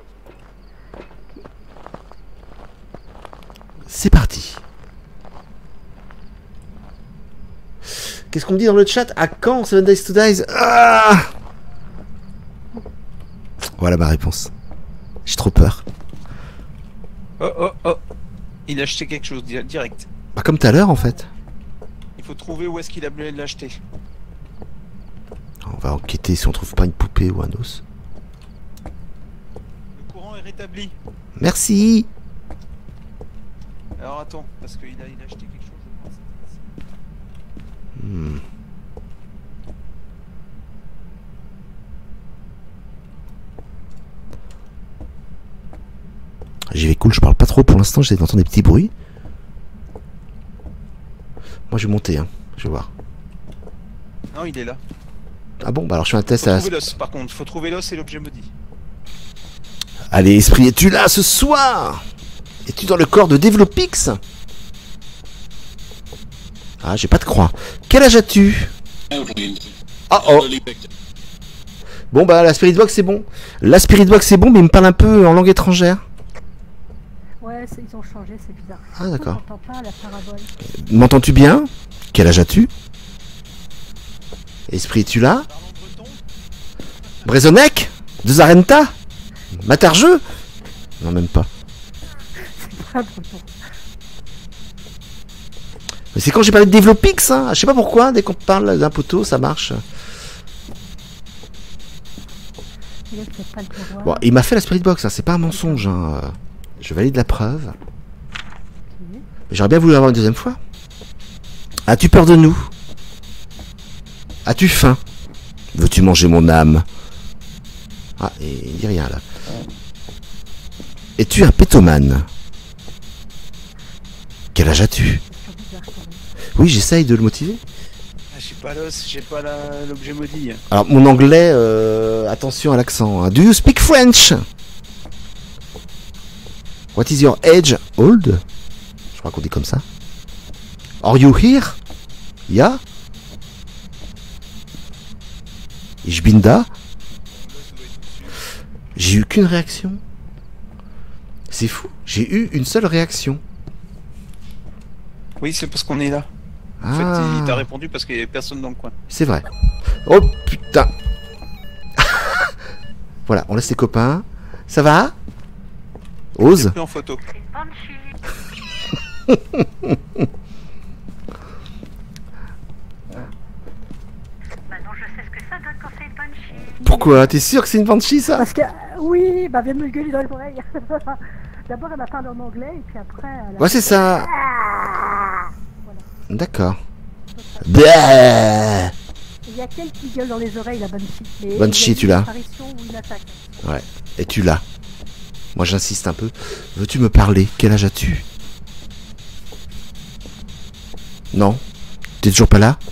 C'est parti. Qu'est-ce qu'on me dit dans le chat? À quand Seven Days to Die? Ah, voilà ma réponse. J'ai trop peur. Oh oh oh, il a acheté quelque chose di- direct. Bah, comme tout à l'heure en fait. Il faut trouver où est-ce qu'il a l'acheté. On va enquêter si on trouve pas une poupée ou un os. Le courant est rétabli. Merci. Alors attends, parce qu'il a, il a acheté quelque chose. Je pense. Hmm. J'y vais cool, je parle pas trop pour l'instant, j'essaie d'entendre des petits bruits. Moi je vais monter, hein. Je vais voir. Non, il est là. Ah bon, bah alors je fais un test Faut à... trouver l'os par contre, faut trouver l'os et l'objet maudit. Allez, esprit, es-tu là ce soir? Es-tu dans le corps de Developix? Ah, j'ai pas de croix. Quel âge as-tu? Ah oh. Bon bah la Spirit Box c'est bon. La Spirit Box c'est bon, mais il me parle un peu en langue étrangère. Ouais, c'est- ils ont changé, c'est bizarre. Ah d'accord. On n'entend pas la parabole. M'entends-tu bien? Quel âge as-tu? Esprit, es-tu là? Brezonec? De Zarenta? Matarjeux? Non, même pas. Pas breton. Mais c'est quand j'ai parlé de Développix, hein. Je sais pas pourquoi, dès qu'on parle d'un poteau, ça marche. Il est peut-être pas le terroir. Bon, il m'a fait la spirit box, hein. C'est pas un mensonge, hein. Je valide la preuve. Mais j'aurais bien voulu l'avoir une deuxième fois. As-tu peur de nous? As-tu faim? Veux-tu manger mon âme? Ah, et il dit rien là. Es-tu un pétomane? Quel âge as-tu? Oui, j'essaye de le motiver. Ah, j'ai pas l'os, j'ai pas la- l'objet maudit. Alors, mon anglais, euh, attention à l'accent. Hein. Do you speak French? What is your age? Old? Je crois qu'on dit comme ça. Are you here? Yeah? Ich bin da? J'ai eu qu'une réaction. C'est fou. J'ai eu une seule réaction. Oui, c'est parce qu'on est là. En Ah, fait, il t'a répondu parce qu'il y avait personne dans le coin. c'est vrai. Oh putain. Voilà, on laisse les copains. Ça va? Ose? Plus en photo. C'est une banshee. Maintenant, je sais ce que ça donne quand c'est une banshee. Pourquoi? T'es sûr que c'est une banshee ça? Parce que, euh, oui, bah, vient de me gueuler dans l'oreille. D'abord, elle m'a parlé en anglais, et puis après, elle a... Ouais, c'est ça. Ah. D'accord. Bah. Il y a qu'elle qui gueule dans les oreilles, la banshee. Mais Banshee, il y a tu une l'as. apparition ou une attaque. Ouais. Et tu l'as. Moi, j'insiste un peu. Veux-tu me parler? Quel âge as-tu? Non? T'es toujours pas là?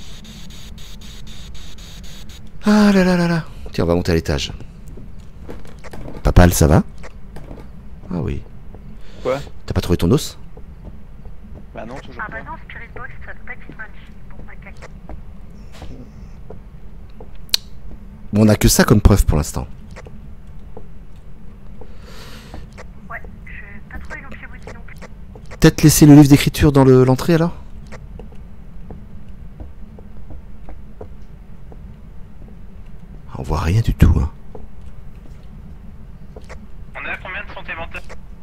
Ah là là là là. Tiens, on va monter à l'étage. Papal, ça va? Ah oui. Quoi? T'as pas trouvé ton os? Bah non, toujours Ah bah pas. non, Spirit Box, ça peut pas être une banshee. Bon, bah, caca. Bon, on a que ça comme preuve pour l'instant. Ouais, je vais pas trouver l'objet maudit non plus. Peut-être laisser le livre d'écriture dans le- l'entrée alors? On voit rien du tout, hein. On est à combien de santé mentale?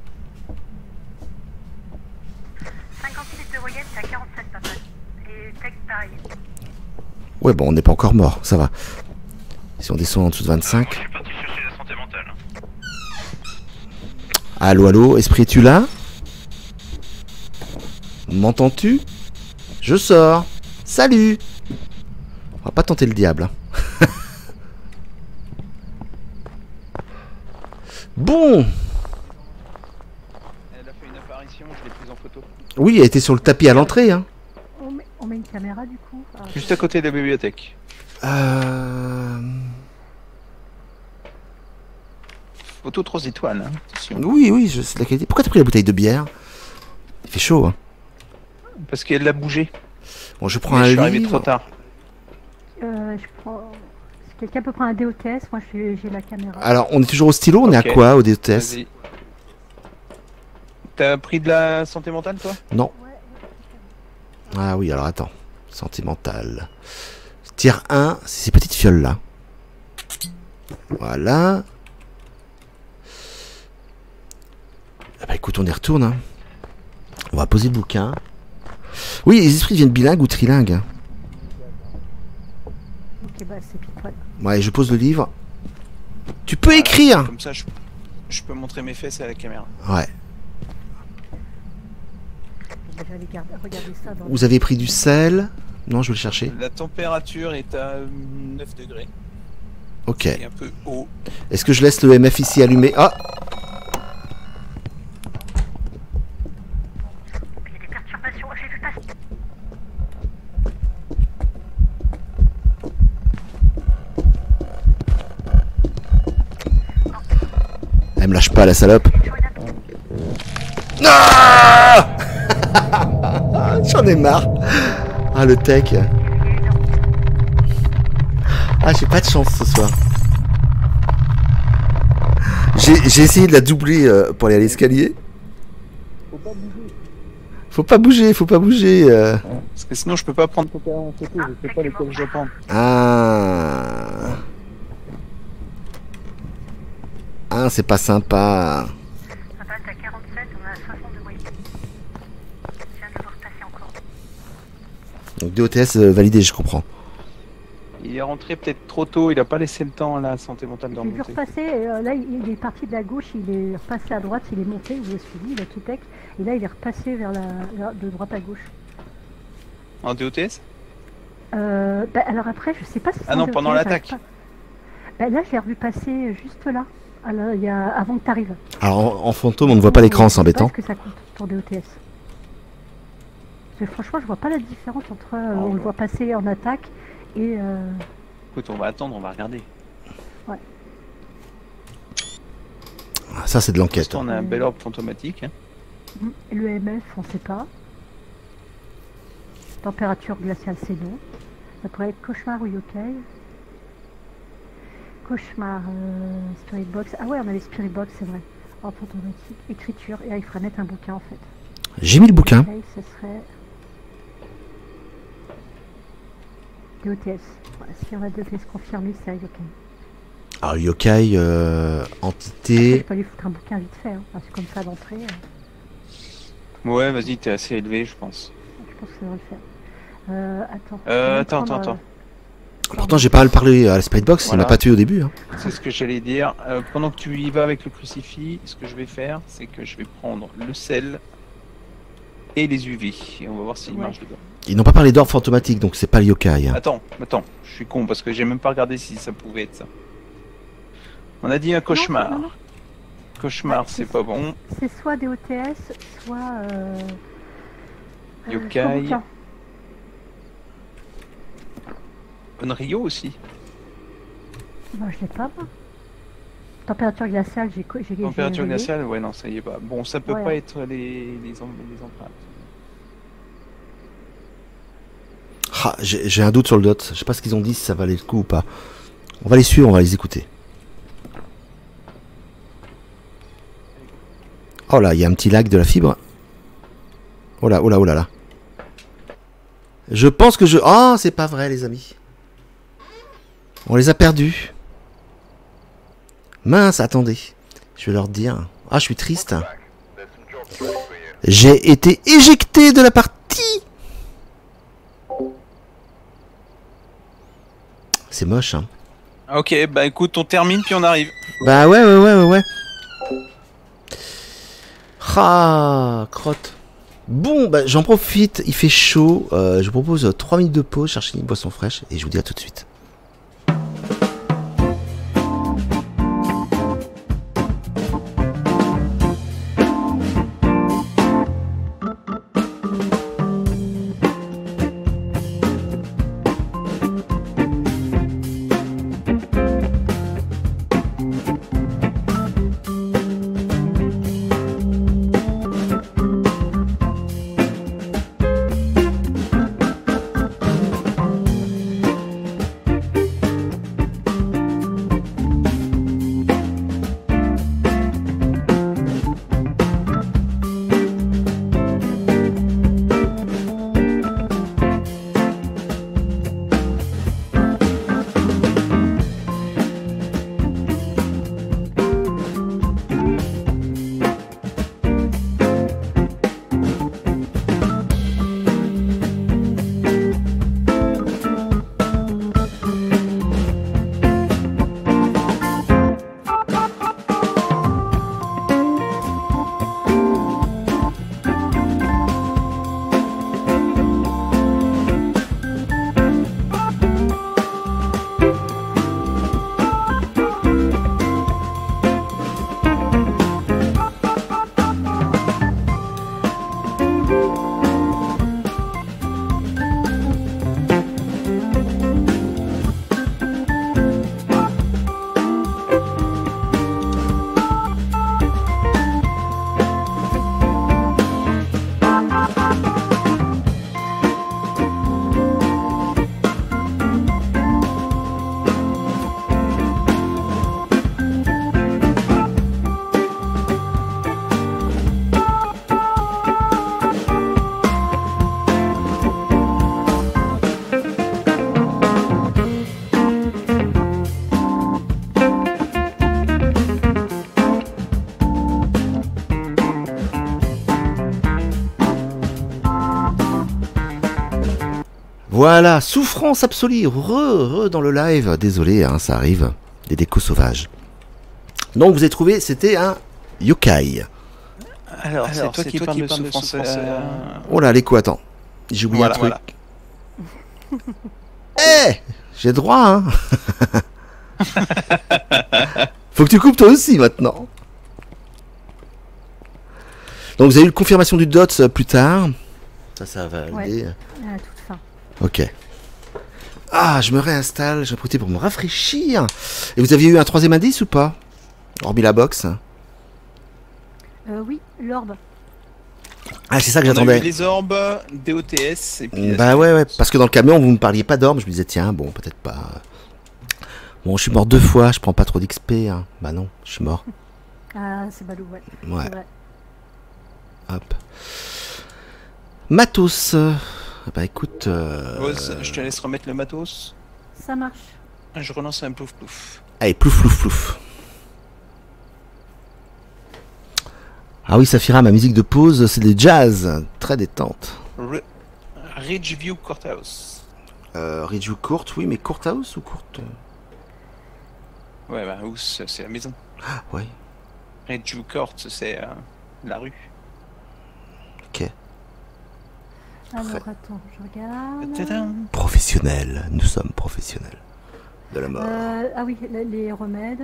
cinquante-six de moyenne, c'est à quarante-sept, pas mal. Et texte, pareil. Ouais, bon, on n'est pas encore mort, ça va. Si on descend en dessous de Moi, vingt-cinq. je suis parti chercher la santé mentale. Allô, allô, esprit, es-tu là? M'entends-tu? Je sors. Salut. On va pas tenter le diable. hein. Bon. Elle a fait une apparition, je l'ai prise en photo. Oui, elle était sur le tapis à l'entrée. Hein. On met, on met une caméra, du coup. Ah, Juste à côté de la bibliothèque. Euh... Photo trois étoiles, hein. Attention. Oui, oui, je sais de la qualité. Pourquoi t'as pris la bouteille de bière? Il fait chaud. Hein. Parce qu'elle l'a bougé. Bon, je prends Mais un je suis arrivé livre. trop tard. euh, je prends... Si quelqu'un peut prendre un D O T S, moi, j'ai j'ai la caméra. Alors, on est toujours au stylo, on est Ok. à quoi au D O T S? Vas-y. T'as pris de la santé mentale, toi? Non. Ah oui, alors attends. Sentimental. Tiers un, c'est ces petites fioles là. Voilà. Ah bah écoute, on y retourne. Hein. On va poser le bouquin. Oui, les esprits deviennent bilingues ou trilingues. hein. Ok, bah, c'est pile poil. Ouais, je pose le livre. Tu peux écrire. Comme ça, je, je peux montrer mes fesses à la caméra. Ouais. Bon, bah, j'allais garder- regarder ça dans... Vous avez pris du sel? Non, je vais le chercher. La température est à neuf degrés. Ok. C'est un peu haut. Est-ce que je laisse le M F ici allumé? Ah! Il y a des perturbations. J'ai vu passer. Elle me lâche pas la salope. Il y a toujours une attaque. Ah! J'en ai marre. Ah, le tech. Ah, j'ai pas de chance ce soir. J'ai j'ai essayé de la doubler euh, pour aller à l'escalier. Faut pas bouger, faut pas bouger. euh. Parce que sinon, je peux pas prendre ton terrain en photo, je sais pas lesquels je dois prendre. Ah. Ah, c'est pas sympa. Papa, t'as quarante-sept, on a soixante-deux voyelles. Je viens de le voir passer encore. Donc D O T S euh, validé, je comprends. Il est rentré peut-être trop tôt, il a pas laissé le temps à la santé mentale de J'ai vu remonter. repasser, euh, là il il est parti de la gauche, il est repassé à droite, il est monté, il est suivi, il a tout tech, et là il est repassé vers la, vers- de droite à gauche. En D O T S? Euh, bah, alors après, je sais pas si c'est Ah en non, D O T S, pendant l'attaque. j'arrive pas. Bah, là, je l'ai revu passer juste là, alors, il y a, avant que tu arrives. Alors en, en fantôme, on ne voit pas l'écran, c'est embêtant. Est-ce que ça compte pour D O T S? Parce que franchement, je vois pas la différence entre euh, Oh, on le ouais. voit passer en attaque et. Euh, Écoute, on va attendre, on va regarder. Ah, ça, c'est de Pour l'enquête. l'instant, on a un bel orbe fantomatique. Hein. le M F, on sait pas. Température glaciale, c'est non. Ça pourrait être cauchemar ou yokai. Cauchemar, euh, spirit box. Ah ouais, on a les spirit box, c'est vrai. Orbe fantomatique, écriture. Et là, il faudrait mettre un bouquin en fait. J'ai mis le bouquin. Yokai, ce serait. D O T S. Voilà, si on a D O T S confirmé, c'est un yokai. Alors yokai, euh, Après, je entité. peux aller foutre un bouquin vite fait, hein, parce que comme ça d'entrée, euh, Ouais, vas-y, t'es assez élevé, je pense. je pense que ça devrait le faire. Euh, attends. Euh, je vais attends, prendre, attends, euh, attends. Pourtant, j'ai pas à le parler à la Sprite Box, il Voilà. m'a pas tué au début. Hein. C'est ce que j'allais dire. Euh, pendant que tu y vas avec le crucifix, ce que je vais faire, c'est que je vais prendre le sel et les U V. Et on va voir s'il Ouais. marche dedans. Ils n'ont pas parlé d'orbe fantomatique, donc c'est pas le yokai. Hein. Attends, attends, je suis con parce que j'ai même pas regardé si ça pouvait être ça. On a dit un cauchemar. non, non, non. Cauchemar, c'est pas bon. C'est soit D O T S, soit. Euh, euh, Yokai. soit bouquin. Onryo aussi. Moi, je l'ai pas, moi. Température glaciale, j'ai. co- j'ai- j'ai Température réglé. glaciale, ouais, non, ça y est pas. Bon, ça peut Ouais. pas être les, les, em- les empreintes. Ah, j'ai j'ai un doute sur le dot. Je sais pas ce qu'ils ont dit, si ça valait le coup ou pas. On va les suivre, on va les écouter. Oh là, il y a un petit lag de la fibre. Oh là, oh là, oh là là. Je pense que je... Oh, c'est pas vrai, les amis. On les a perdus. Mince, attendez. Je vais leur dire. Ah, je suis triste. J'ai été éjecté de la partie. C'est moche, hein. Ok, bah écoute, on termine puis on arrive. Bah ouais, ouais, ouais, ouais, ouais. Ah, crotte. Bon, bah j'en profite, il fait chaud. Euh, je vous propose trois minutes de pause, chercher une boisson fraîche, et je vous dis à tout de suite. Voilà, souffrance absolue, re, re dans le live. Désolé, hein, ça arrive. Des décos sauvages. Donc vous avez trouvé, c'était un yokai. Alors, c'est toi, qui, toi parle qui parle de souffrance. Euh... Oh là, l'écho, attends. J'ai oublié Voilà, un truc. voilà. Eh, j'ai droit, hein. Faut que tu coupes toi aussi maintenant. Donc vous avez eu la confirmation du D O T S plus tard. Ça, ça va aider. Ouais, à toute fin. Ok. Ah, je me réinstalle, j'ai profité pour me rafraîchir. Et vous aviez eu un troisième indice ou pas? Hormis la box. Euh, oui, l'orbe. Ah, c'est ça que On a j'attendais. eu les orbes, D O T S et puis... Bah ouais, ouais, parce que dans le camion, vous me parliez pas d'orbe, je me disais, tiens, bon, peut-être pas. Bon, je suis mort deux fois, je prends pas trop d'X P. Hein. Bah non, je suis mort. Ah, c'est balou, ouais. Ouais. C'est vrai. Hop. Matos. Bah écoute. Euh... Ose, je te laisse remettre le matos. Ça marche. Je relance un plouf plouf. Allez, plouf, plouf, plouf. Ah oui, Saphira, ma musique de pause, c'est des jazz. Très détente. Re Ridgeview Courthouse. Euh, Ridgeview Court, oui, mais Courthouse ou Court? Ouais, bah, House, c'est la maison. Ah, ouais. Ridgeview Court, c'est euh, la rue. Ok. Alors, attends, je regarde. Tadam. Professionnels, nous sommes professionnels. De la mort. Euh, ah oui, les, les remèdes.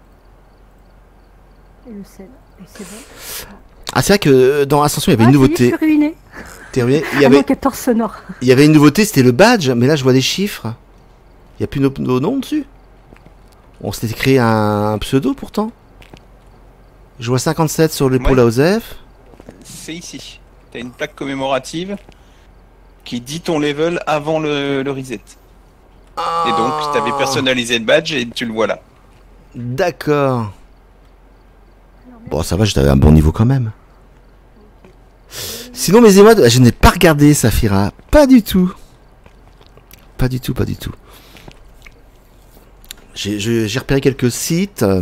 Et le sel. Et c'est bon. Ah, c'est vrai que dans Ascension, il y avait Ah, une ça y est, nouveauté. je suis ruiné. T'es ruiné. Il y Ah avait, non, quatorze sonores. il y avait une nouveauté, c'était le badge, mais là je vois des chiffres. Il n'y a plus nos, nos noms dessus. On s'était créé un, un pseudo pourtant. Je vois cinquante-sept sur l'épaule Ouais. à Osef. C'est ici. T'as une plaque commémorative qui dit ton level avant le, le reset. Et donc, t'avais personnalisé le badge et tu le vois là. D'accord. Bon, ça va, j'avais un bon niveau quand même. Sinon, mes émotes, je n'ai pas regardé Saphira. Pas du tout. Pas du tout, pas du tout. J'ai je- j'ai repéré quelques sites. euh,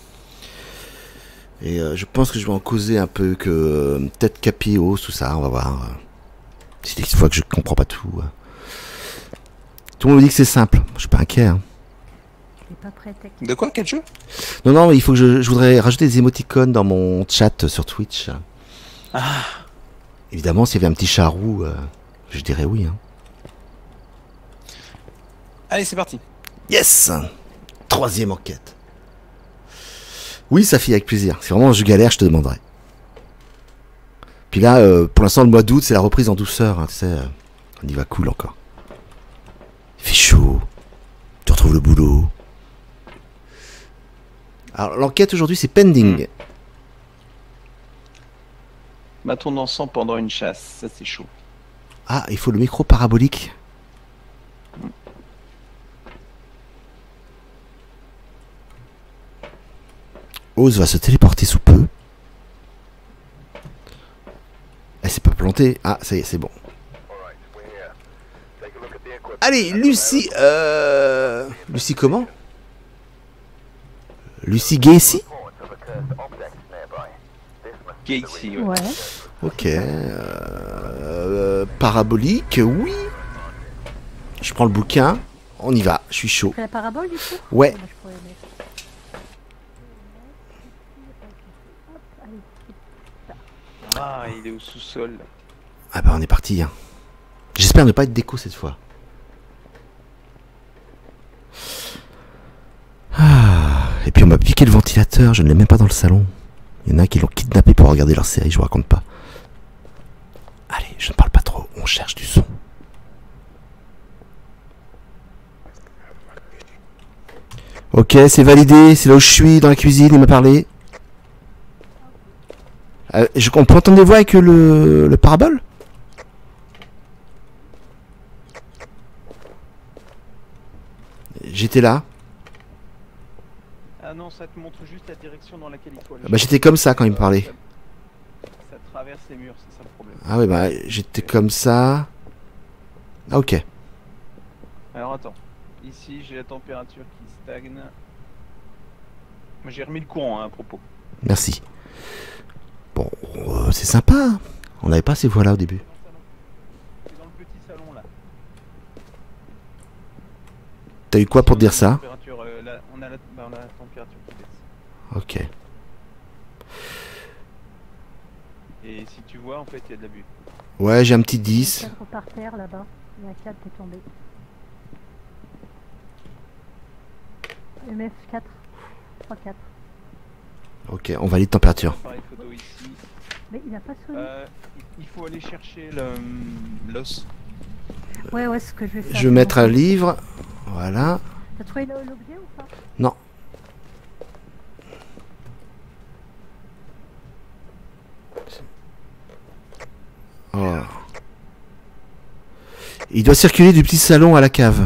Et euh, je pense que je vais en causer un peu que euh, peut-être Capio, tout ça, on va voir. euh. C'est des fois que je comprends pas tout. euh. Tout le monde me dit que c'est simple. Je suis pas inquiet. hein. Je n'ai pas prêt, tech. De quoi, quel jeu? Non, non, mais il faut que je, je voudrais rajouter des émoticônes dans mon chat sur Twitch. Ah, Évidemment, s'il y avait un petit chat roux, euh, je dirais oui. hein. allez, c'est parti. Yes! Troisième enquête. Oui, Safi, avec plaisir. Si vraiment je galère, je te demanderai. Puis là, euh, pour l'instant, le mois d'août, c'est la reprise en douceur. Hein, tu sais, euh, on y va cool encore. Il fait chaud. Tu retrouves le boulot. Alors, l'enquête aujourd'hui, c'est pending. Bâton d'encens pendant une chasse, ça c'est chaud. Ah, il faut le micro parabolique. Oz va se téléporter sous peu. Elle s'est pas plantée. Ah, ça y est, c'est bon. Allez, Lucie. Euh... Lucie comment? Lucie Gacy? Gacy, ouais. Ouais. Ok. Euh... Parabolique, oui. Je prends le bouquin. On y va, je suis chaud. C'est la parabole du coup? Ouais. Ah, bah, je pourrais mettre. Hop, allez. Ah, il est au sous-sol. Ah bah on est parti. Hein. J'espère ne pas être déco cette fois. Ah, et puis on m'a piqué le ventilateur, je ne l'ai même pas dans le salon. Il y en a qui l'ont kidnappé pour regarder leur série, je vous raconte pas. Allez, je ne parle pas trop, on cherche du son. Ok, c'est validé, c'est là où je suis, dans la cuisine, il m'a parlé. Euh, je, on peut entendre des voix avec le, le parabole? J'étais là. Ah non, ça te montre juste la direction dans laquelle il faut aller. Bah j'étais comme ça quand il me parlait. Ça, ça traverse les murs, c'est ça le problème. Ah ouais bah j'étais comme ça. Ah ok. Alors attends, ici j'ai la température qui stagne. Moi j'ai remis le courant hein, à propos. Merci. Bon, euh, c'est sympa. On n'avait pas ces voix là au début. C'est dans le petit salon là. T'as eu quoi pour te dire ça? Température, euh, là, on a la, bah, on a la température qui baisse. Ok. Et si tu vois, en fait, il y a de la buée. Ouais, j'ai un petit Il y a un dix. cadre par terre là-bas. Il y a un cadre qui est tombé. M F quatre. trois quatre. Ok, on valide température. Pareil photo ici. Mais il a pas sonné. Euh, il faut aller chercher le, l'os. Ouais, ouais, ce que je vais faire. Je vais mettre un livre. Voilà. T'as trouvé le- l'objet ou pas? Non. Oh. Il doit circuler du petit salon à la cave.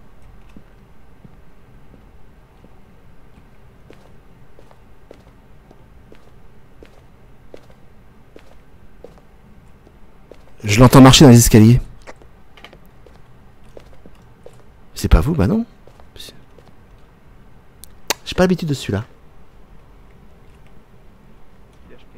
Je l'entends marcher dans les escaliers. C'est pas vous? Bah non. J'ai pas l'habitude de celui-là. P H P.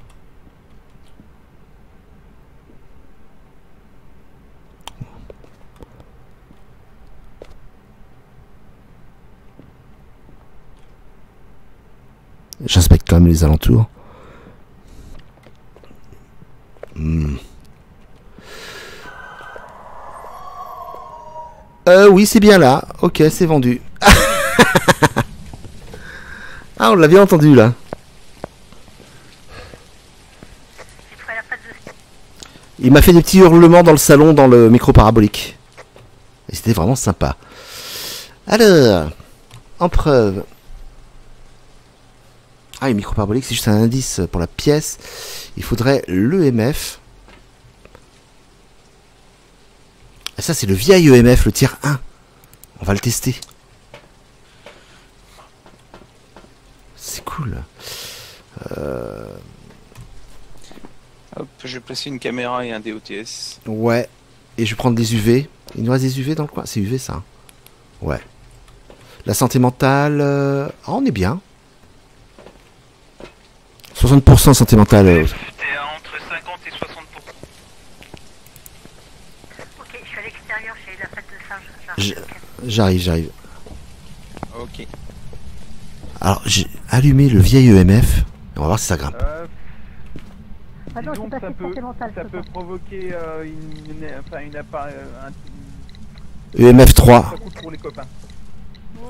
J'inspecte quand même les alentours. Hmm. Euh, oui, c'est bien là. Ok, c'est vendu. Ah, on l'a bien entendu là. J'ai trouvé la patte de... Il m'a fait des petits hurlements dans le salon, dans le micro parabolique. Et c'était vraiment sympa. Alors, en preuve. Ah, le micro parabolique, c'est juste un indice pour la pièce. Il faudrait l'E M F. Ah, ça, c'est le vieil E M F, le tier un. On va le tester. C'est cool. Euh... Hop, je vais placer une caméra et un D O T S. Ouais. Et je vais prendre des U V. Il nous reste des U V dans le coin. C'est U V ça. Ouais. La santé mentale. Euh... Ah, on est bien. soixante pour cent santé mentale. euh. T'es à entre cinquante et soixante pour cent. Ok, je suis à l'extérieur, j'ai la patte de singe. Je- J'arrive. J'arrive, j'arrive. Ok. Alors, j'ai allumé le vieil E M F. On va voir si ça grimpe. Euh, Ah non, dis c'est donc, pas ça fait peut, santé mentale, ça ce peut soir. provoquer euh, une, une, enfin, une appareil, euh, un, E M F trois. ça coûte pour les copains. Wow.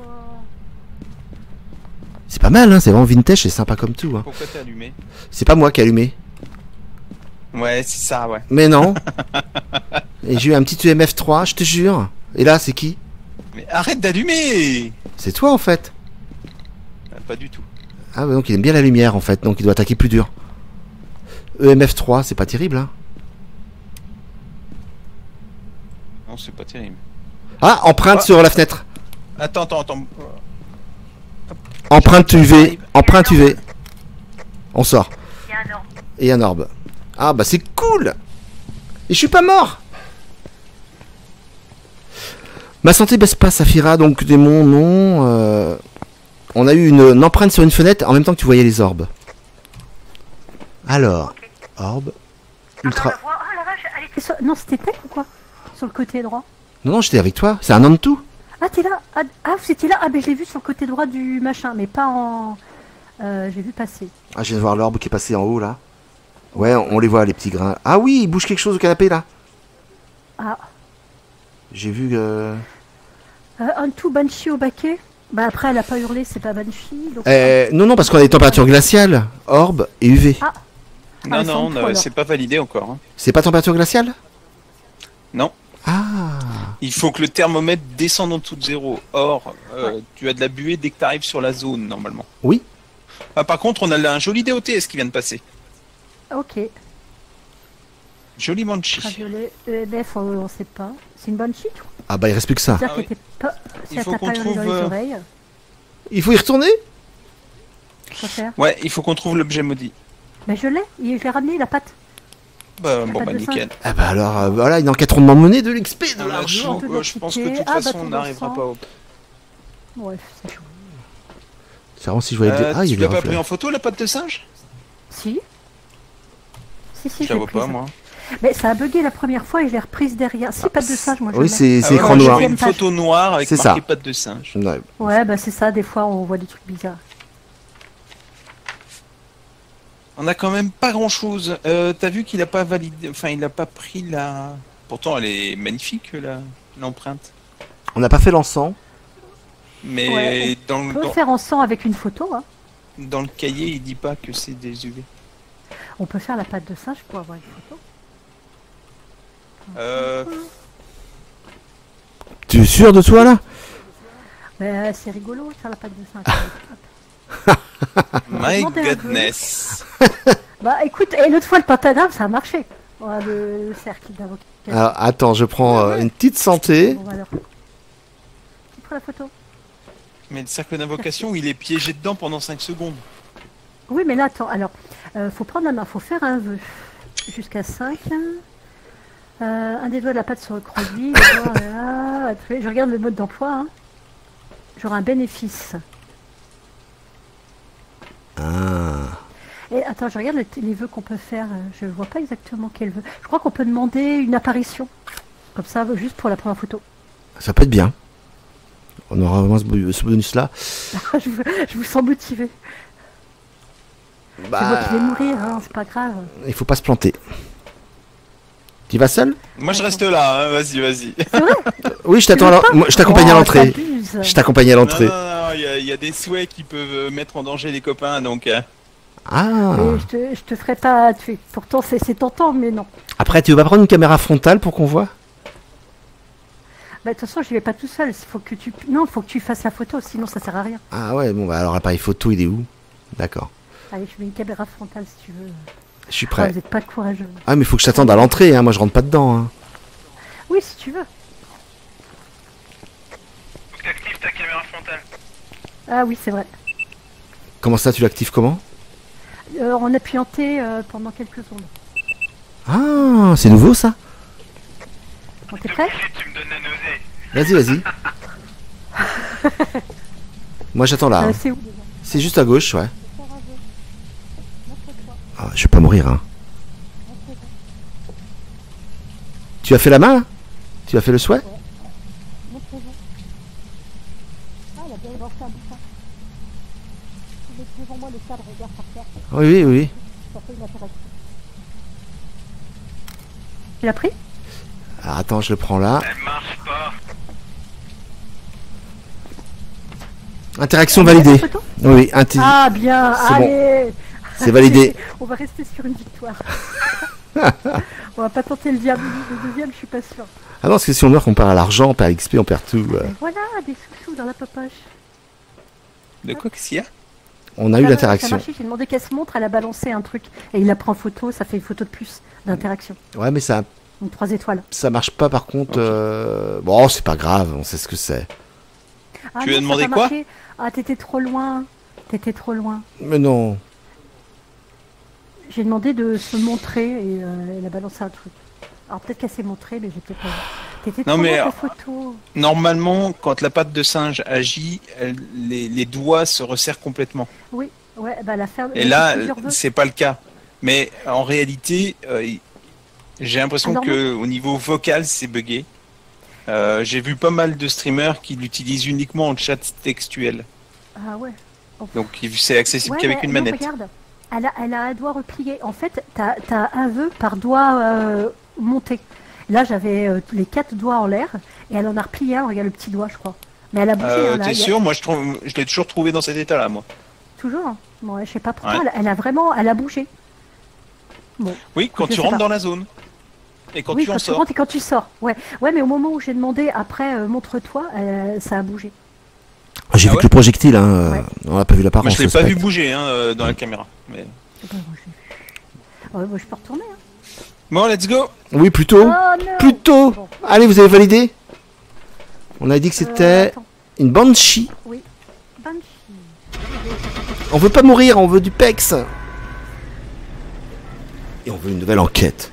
C'est pas mal, hein. C'est vraiment vintage, c'est sympa comme tout. Hein. Pourquoi t'es allumé? C'est pas moi qui ai allumé. Ouais, c'est ça, ouais. Mais non. Et j'ai eu un petit E M F trois, je te jure. Et là, c'est qui? Mais arrête d'allumer! C'est toi en fait. Ah, pas du tout. Ah ouais, donc il aime bien la lumière en fait, donc il doit attaquer plus dur. E M F trois, c'est pas terrible, hein. Non, c'est pas terrible. Ah, empreinte Ah. sur la fenêtre. Attends, attends, attends. Empreinte U V. Empreinte U V. On sort. Il y a un ordre. Et un orbe. Ah bah c'est cool. Et je suis pas mort. Ma santé baisse pas, Saphira, donc démon, non. Euh, On a eu une, une empreinte sur une fenêtre en même temps que tu voyais les orbes. Alors, Ok. orbe. Ah, on Ultra. la voit. Oh la vache, elle était... Et sur- Non, c'était elle ou quoi? Sur le côté droit. Non, non, j'étais avec toi. C'est un an de tout. Ah, t'es là? Ah, ah, vous étiez là? Ah, ben je l'ai vu sur le côté droit du machin, mais pas en. Euh, j'ai vu passer. Ah, je viens de voir l'orbe qui est passé en haut là. Ouais, on, on les voit, les petits grains. Ah oui, il bouge quelque chose au canapé là. Ah, J'ai vu. Euh... euh, un tout Banshee au baquet. Bah après, elle a pas hurlé, c'est pas Banshee. Donc... Euh, non, non, parce qu'on a des températures glaciales, orbe et U V. Ah. Non, Ah, non, sans non, trop, alors. c'est pas validé encore. hein. C'est pas température glaciale? Non. Ah. Il faut que le thermomètre descende en dessous de zéro. Or, euh, tu as de la buée dès que tu arrives sur la zone, normalement. Oui. Ah, par contre, on a là un joli D O T S qui vient de passer. Ok. Joli Banshee. Ultraviolet, E M F, on, on sait pas. C'est une Banshee, tu vois? Ah bah il reste plus que ça. C'est-à-dire Ah qu'elle oui. était pas. Si Il elle faut t'a qu'on pas hurlé dans trouve, les euh, oreilles, Il faut y retourner? quoi faire? Ouais, il faut qu'on trouve l'objet maudit. Mais je l'ai, il- je l'ai ramené, la patte. Bah, La bon, patte bah de nickel. Ah bah alors, euh, voilà, une enquête rondement menée, de l'X P, de Ah, l'argent. je, de euh, je pense que de toute Ah, façon, bâton on dans le n'arrivera sang. pas au. Bref, c'est chaud. C'est vraiment si je voyais... Euh, Ah, il y tu a des l'as pas reflets. pris en photo la patte de singe? Si. Si, si, Je la l'ai vois prise. pas, moi. Mais ça a bugué la première fois et je l'ai reprise derrière. Si, patte de singe, moi je Oui, l'ai. c'est Ah c'est ouais, écran moi, noir. j'ai une photo noire avec C'est marqué ça. patte de singe. Ouais. Ouais, bah c'est ça, des fois on voit des trucs bizarres. On a quand même pas grand chose. Euh, T'as vu qu'il a pas validé, enfin il a pas pris la. Pourtant elle est magnifique la l'empreinte. On n'a pas fait l'encens. Mais Ouais, dans, On le- peut dans, faire en sang avec une photo, hein. dans le cahier il dit pas que c'est des U V. On peut faire la patte de singe pour avoir une photo. Euh, Tu es sûr de toi là? Mais euh, c'est rigolo de faire la patte de singe. my demander un peu. goodness. Bah écoute, et l'autre fois le pentagramme ça a marché. Ouais, le, le cercle d'avocat. Alors attends, je prends euh, une petite santé. Bon, alors. Tu prends la photo? Mais le cercle d'invocation il est piégé dedans pendant cinq secondes. Oui, mais là, attends, alors, euh, faut prendre la main, faut faire un vœu. Jusqu'à cinq. Euh, un des doigts de la patte sur le croisillé. le doigt, là, je regarde le mode d'emploi. Hein. J'aurai un bénéfice. Ah. Et attends, je regarde le- les vœux qu'on peut faire. euh, Je vois pas exactement quel vœu. Je crois qu'on peut demander une apparition. Comme ça, juste pour la première photo. Ça peut être bien. On aura vraiment ce bo- ce bonus là. je, vous, je vous sens motivé. C'est moi qui vais mourir, hein, c'est pas grave. Il faut pas se planter. Tu vas seul? Moi je reste là, hein, vas-y, vas-y. Oui, je t'attends. veux à l'en- pas moi, je t'accompagne à Oh, l'entrée. t'abuses. Je t'accompagne à Non, non, l'entrée. non, il y, a- il y a des souhaits qui peuvent euh, mettre en danger les copains, donc... euh, Ah. Mais je te, je te ferai pas tuer. Pourtant, c'est c'est tentant, mais non. Après, tu veux pas prendre une caméra frontale pour qu'on voit? Bah, de toute façon, je vais pas tout seul. Faut que tu... Non, faut que tu fasses la photo, sinon ça sert à rien. Ah ouais, bon bah alors l'appareil photo il est où? D'accord. Allez, je mets une caméra frontale si tu veux. Je suis Ah, prêt. vous êtes pas courageux. Ah mais faut que je t'attende à l'entrée, hein. Moi je rentre pas dedans. Hein. Oui, si tu veux. Faut que t'actives ta caméra frontale. Ah oui, c'est vrai. Comment ça, tu l'actives comment? Euh, en appuyant T euh, pendant quelques secondes. Ah, c'est nouveau ça? Bon, t'es prêt? Shit, tu me donnes la nausée. Vas-y, vas-y. Moi j'attends là. Euh, hein. c'est où déjà? C'est juste à gauche, ouais. Ah, je vais pas mourir, hein. Tu as fait la main là? Tu as fait le souhait? Ah, il a bien lancé un bouton. Tu mets devant moi le cadre, regarde par terre. Oui, oui, oui. Ça fait une interaction. Tu l'as pris? Alors attends, je le prends là. Elle marche pas. Interaction Tu as fait validée. la photo? Oui, inti- Ah bien, C'est bon. allez. c'est validé. On va rester sur une victoire. On va pas tenter le, diable, le deuxième, je suis pas sûre. Ah non, parce que si on meurt, on perd à l'argent, on perd l'X P, on perd tout. euh. Mais voilà, des sous-sous dans la popoche. De quoi qu'est-ce qu'il y a? On a Ça eu va, ça a l'interaction. marché, j'ai demandé qu'elle se montre, elle a balancé un truc. Et il la prend en photo, ça fait une photo de plus d'interaction. Ouais, mais ça, Donc trois étoiles. ça marche pas par contre. Ok. euh, Bon, c'est pas grave, on sait ce que c'est. Ah Tu lui as non, ça a demandé pas quoi? marché. Ah, t'étais trop loin. T'étais trop loin. Mais non. J'ai demandé de se montrer et euh, elle a balancé un truc. Alors peut-être qu'elle s'est montrée, mais j'ai peut-être pas vu. T'étais trop Non, mais, loin ta euh, photo. Normalement, quand la patte de singe agit, elle- les, les doigts se resserrent complètement. Oui, ouais, bah la faire. Et elle là, fait plusieurs vœux. c'est pas le cas. Mais en réalité, euh, il- j'ai l'impression Alors, que au niveau vocal, c'est buggé. Euh, j'ai vu pas mal de streamers qui l'utilisent uniquement en chat textuel. Ah ouais. Donc il- c'est accessible Ouais, qu'avec mais une non, manette. regarde, elle a, elle a un doigt replié. En fait, t'as as un vœu par doigt euh, monté. Là, j'avais euh, les quatre doigts en l'air et elle en a replié un. Regarde le petit doigt, je crois. Mais elle a bougé. Euh, hein, là, T'es il y a- sûr? Moi, je, trouve, je l'ai toujours trouvé dans cet état-là, moi. Toujours. hein. Bon, ouais, je sais pas pourquoi. Ouais. Elle, elle a vraiment, elle a bougé. Bon. Oui, quand Je tu sais rentres pas. dans la zone. Et quand oui, tu en quand tu sors. rentres et quand tu sors. Ouais, ouais, mais au moment où j'ai demandé après, euh, montre-toi, euh, ça a bougé. J'ai Ah vu ouais que le projectile, hein. Ouais. On n'a pas vu Moi, l'apparence. je l'ai pas suspecte. vu bouger hein, euh, dans la caméra. Mais... Ah bah, moi, j'ai vu. Ouais, moi, je peux retourner. Hein. Bon, let's go. Oui, plutôt. Oh non. Plutôt. Bon. Allez, vous avez validé? On a dit que Euh, c'était attends. une banshee. Oui. Banshee. On veut pas mourir, on veut du pex. Et on veut une nouvelle enquête.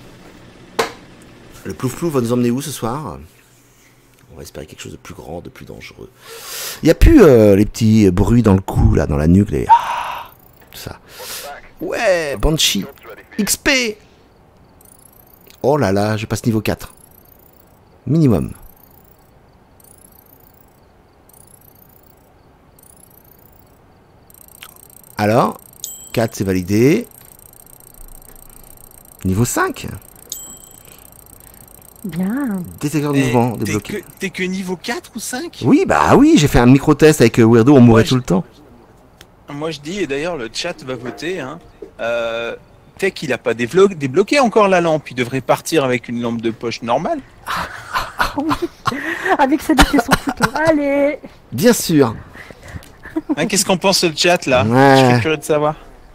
Le plouf-plouf va nous emmener où ce soir? On va espérer quelque chose de plus grand, de plus dangereux. Il n'y a plus euh, les petits bruits dans le cou, là, dans la nuque, les... Ah, tout ça. Ouais, Banshee. X P. Oh là là, je passe niveau quatre. Minimum. Alors, quatre c'est validé. Niveau cinq. Bien. Détecteur de Eh, mouvement T'es débloqué. que, t'es que niveau quatre ou cinq? Oui, bah oui, j'ai fait un micro-test avec euh, Weirdo, on mourait Ouais, tout le temps. Moi je dis, et d'ailleurs le chat va voter, hein, euh, Tech il a pas déblo- débloqué encore la lampe, il devrait partir avec une lampe de poche normale. Avec sa détestation son couteau. Allez. Bien sûr. Hein, qu'est-ce qu'en pense le chat là? Ouais. Je suis curieux de savoir.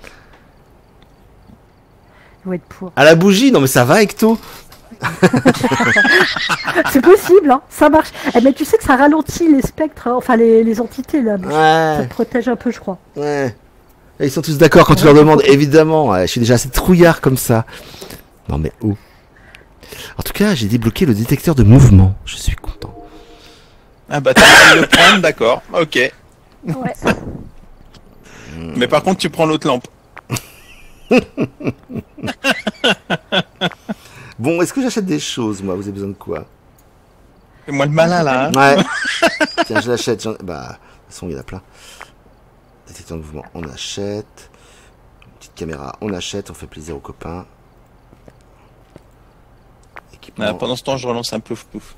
Il doit être pour. À la bougie, non mais ça va, Ecto. C'est possible, hein. Ça marche. Eh, mais tu sais que ça ralentit les spectres, hein, enfin les, les entités là. Ça Ouais, te protège un peu, je crois. ouais. Et ils sont tous d'accord quand tu leur demandes, évidemment. Ouais, je suis déjà assez trouillard comme ça. Non mais où? En tout cas, j'ai débloqué le détecteur de mouvement. Je suis content. Ah bah t'as envie de le prendre, d'accord, ok. Ouais. Mais par contre tu prends l'autre lampe. Bon, est-ce que j'achète des choses, moi? Vous avez besoin de quoi? Fais-moi le malin là. Hein. Ouais. Tiens, je l'achète. j'en- Bah, de toute façon, il y en a plein. Détecteur de mouvement, on achète. Une petite caméra, on achète. On fait plaisir aux copains. Équipement. Ah, pendant ce temps je relance un plouf plouf.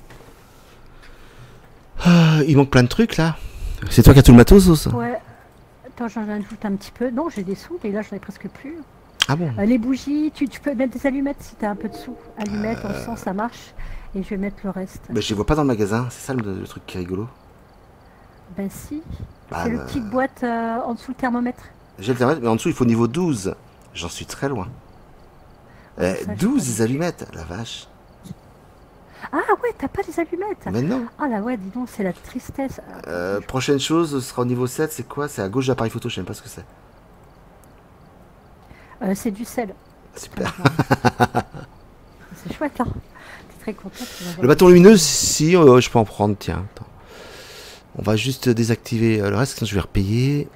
Ah, il manque plein de trucs là. C'est toi qui as tout le matos, Os? Ouais. Attends, j'en ajoute un petit peu. Non, j'ai des sous, et là j'en ai presque plus. Ah bon? Euh, les bougies, tu, tu peux mettre des allumettes si t'as un peu de sous. Allumettes, encens, ça marche. Et je vais mettre le reste. Bah, je les vois pas dans le magasin. C'est ça le, le truc qui est rigolo. Ben si. Bah, C'est le euh, petite boîte euh, en dessous le thermomètre. J'ai le thermomètre, mais en dessous il faut niveau douze. J'en suis très loin. Ouais, Eh, ça, j'ai douze pas des allumettes, la vache. Ah ouais, t'as pas les allumettes. Mais non. Ah là ouais, dis donc, c'est la tristesse. Euh, prochaine chose, ce sera au niveau sept, c'est quoi? C'est à gauche de l'appareil photo, je sais même pas ce que c'est. Euh, c'est du sel. Super. C'est chouette, hein. T'es très content. Le bâton lumineux, si, euh, je peux en prendre, tiens. Attends. On va juste désactiver euh, le reste, sinon je vais repayer.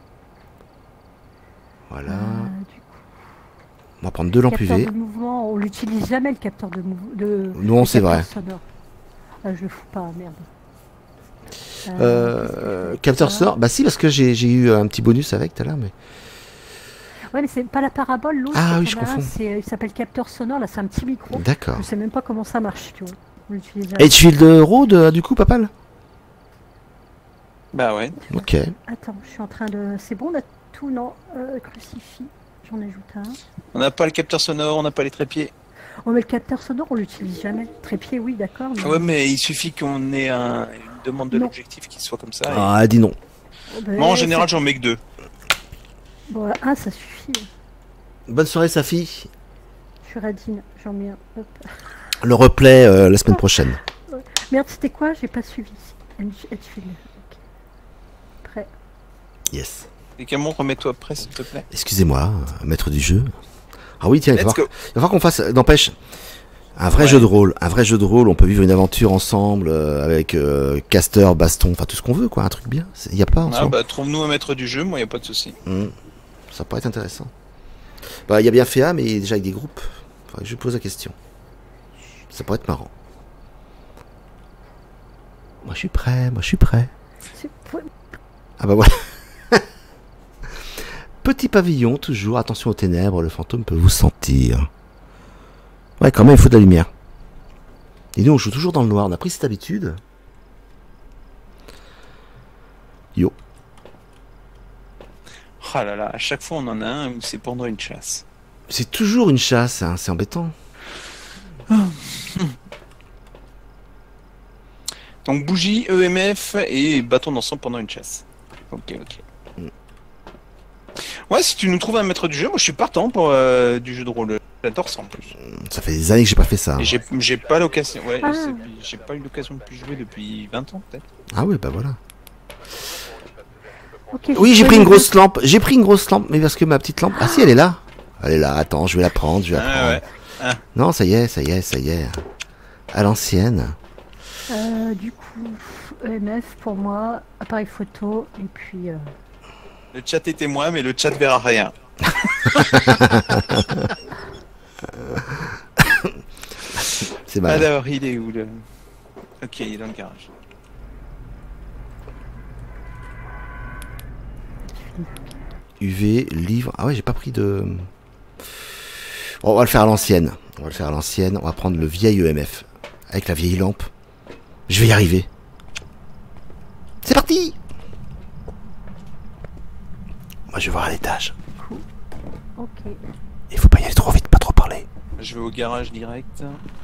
Voilà. On va prendre deux lampes U capteur V. de mouvement, on l'utilise jamais le capteur de mouvement. De... Non, le c'est capteur vrai. sonore. Ah, je le fous pas, merde. Euh, Euh, qu'est-ce que je fais capteur Ça. sonore, bah si, parce que j'ai j'ai eu un petit bonus avec tout à l'heure, mais. Ouais, mais c'est pas la parabole, l'autre. Ah il oui, y je en a un, confonds. c'est- Il s'appelle capteur sonore, là c'est un petit micro. D'accord. Je sais même pas comment ça marche, tu vois. On l'utilise jamais. Edgefield Road, euh, du coup, Papal? Bah ouais. Ok. Attends, je suis en train de. C'est bon, on a tout, non euh, Crucifix, j'en ajoute un. On n'a pas le capteur sonore, on n'a pas les trépieds. On met le capteur sonore, on l'utilise jamais. Trépied, oui, d'accord. mais- Ouais mais il suffit qu'on ait un- une demande de Non. l'objectif qui soit comme ça. et- Ah, dis non. Oh, ben, Moi en ça- général j'en mets que deux. Bon, un, ça suffit. Bonne soirée, Safi. Je suis radine, j'en mets un. Hop. Le replay euh, la semaine prochaine. Merde, c'était quoi? J'ai pas suivi. Edge- Edgefield. Ok. Prêt. Yes. Et Camon, remets-toi prêt s'il te plaît. Excusez-moi, euh, maître du jeu. Ah oui, tiens, il va Let's falloir, go. il va falloir qu'on fasse, n'empêche, un vrai Ouais. jeu de rôle. Un vrai jeu de rôle, on peut vivre une aventure ensemble, euh, avec euh, caster, baston, enfin tout ce qu'on veut, quoi, un truc bien. Il n'y a pas en ce Ah moment. bah trouve-nous un maître du jeu, moi y a pas de souci. Hmm. Ça pourrait être intéressant. Bah, il y a bien Féa, mais il est déjà avec des groupes. Faudrait que je lui pose la question. Ça pourrait être marrant. Moi, je suis prêt, moi, je suis prêt. C'est- Ah bah voilà. Petit pavillon, toujours. Attention aux ténèbres, le fantôme peut vous sentir. Ouais, quand même, il faut de la lumière. Et nous, on joue toujours dans le noir. On a pris cette habitude. Yo. Ah là là, à chaque fois on en a un où c'est pendant une chasse. C'est toujours une chasse, hein. C'est embêtant. Donc bougie, E M F et bâton d'ensemble pendant une chasse. Ok, ok. Ouais, si tu nous trouves un maître du jeu, moi je suis partant pour euh, du jeu de rôle. J'adore ça en plus. Ça fait des années que j'ai pas fait ça. Et j'ai j'ai pas l'occasion, ouais, Ah. c'est- j'ai pas eu l'occasion de plus jouer depuis vingt ans peut-être. Ah ouais, bah voilà. Ok, Oui, j'ai je pris une vais- grosse lampe. J'ai pris une grosse lampe, mais parce que ma petite lampe. Ah si, elle est là. Elle est là. Attends, je vais la prendre. Je vais la Ah prendre. ouais. Ah. Non, ça y est, ça y est, ça y est. À l'ancienne. Euh, du coup, E M F pour moi, appareil photo, et puis. euh, Le chat est témoin, mais le chat verra rien. C'est mal. Alors, il est où le... Ok, il est dans le garage. U V, livre. Ah ouais, j'ai pas pris de... Bon, on va le faire à l'ancienne. On va le faire à l'ancienne. On va prendre le vieil E M F. Avec la vieille lampe. Je vais y arriver. C'est parti! Moi, je vais voir à l'étage. Ok. Il faut pas y aller trop vite, pas trop parler. Je vais au garage direct.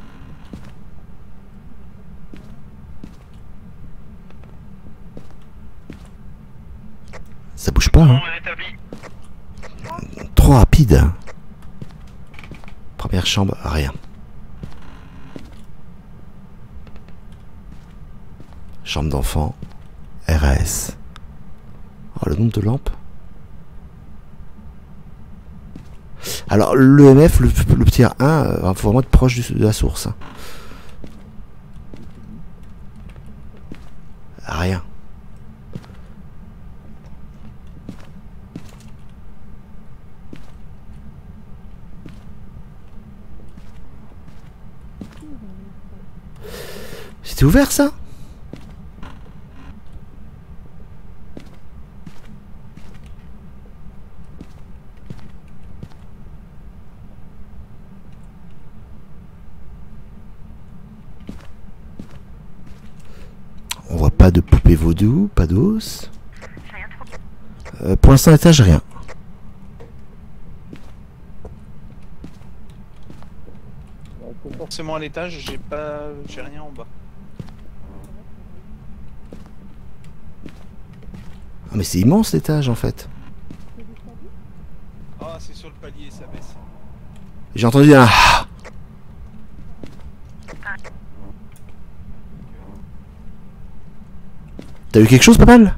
Ça bouge pas, hein. On est établi. Trop rapide. Première chambre, rien. Chambre d'enfant. R A S. Oh, le nombre de lampes. Alors, l'E M F, le, le petit R un, il faut vraiment être proche du- de la source. hein. Rien. C'était ouvert ça? On voit pas de poupée vaudou, pas d'os. J'ai rien trouvé. Euh, pour l'instant, à l'étage, rien. Forcément à l'étage, j'ai pas, j'ai rien en bas. Ah, mais c'est immense l'étage en fait. Ah, c'est sur le palier, ça baisse. J'ai entendu un. Ah. T'as eu quelque chose, pas mal?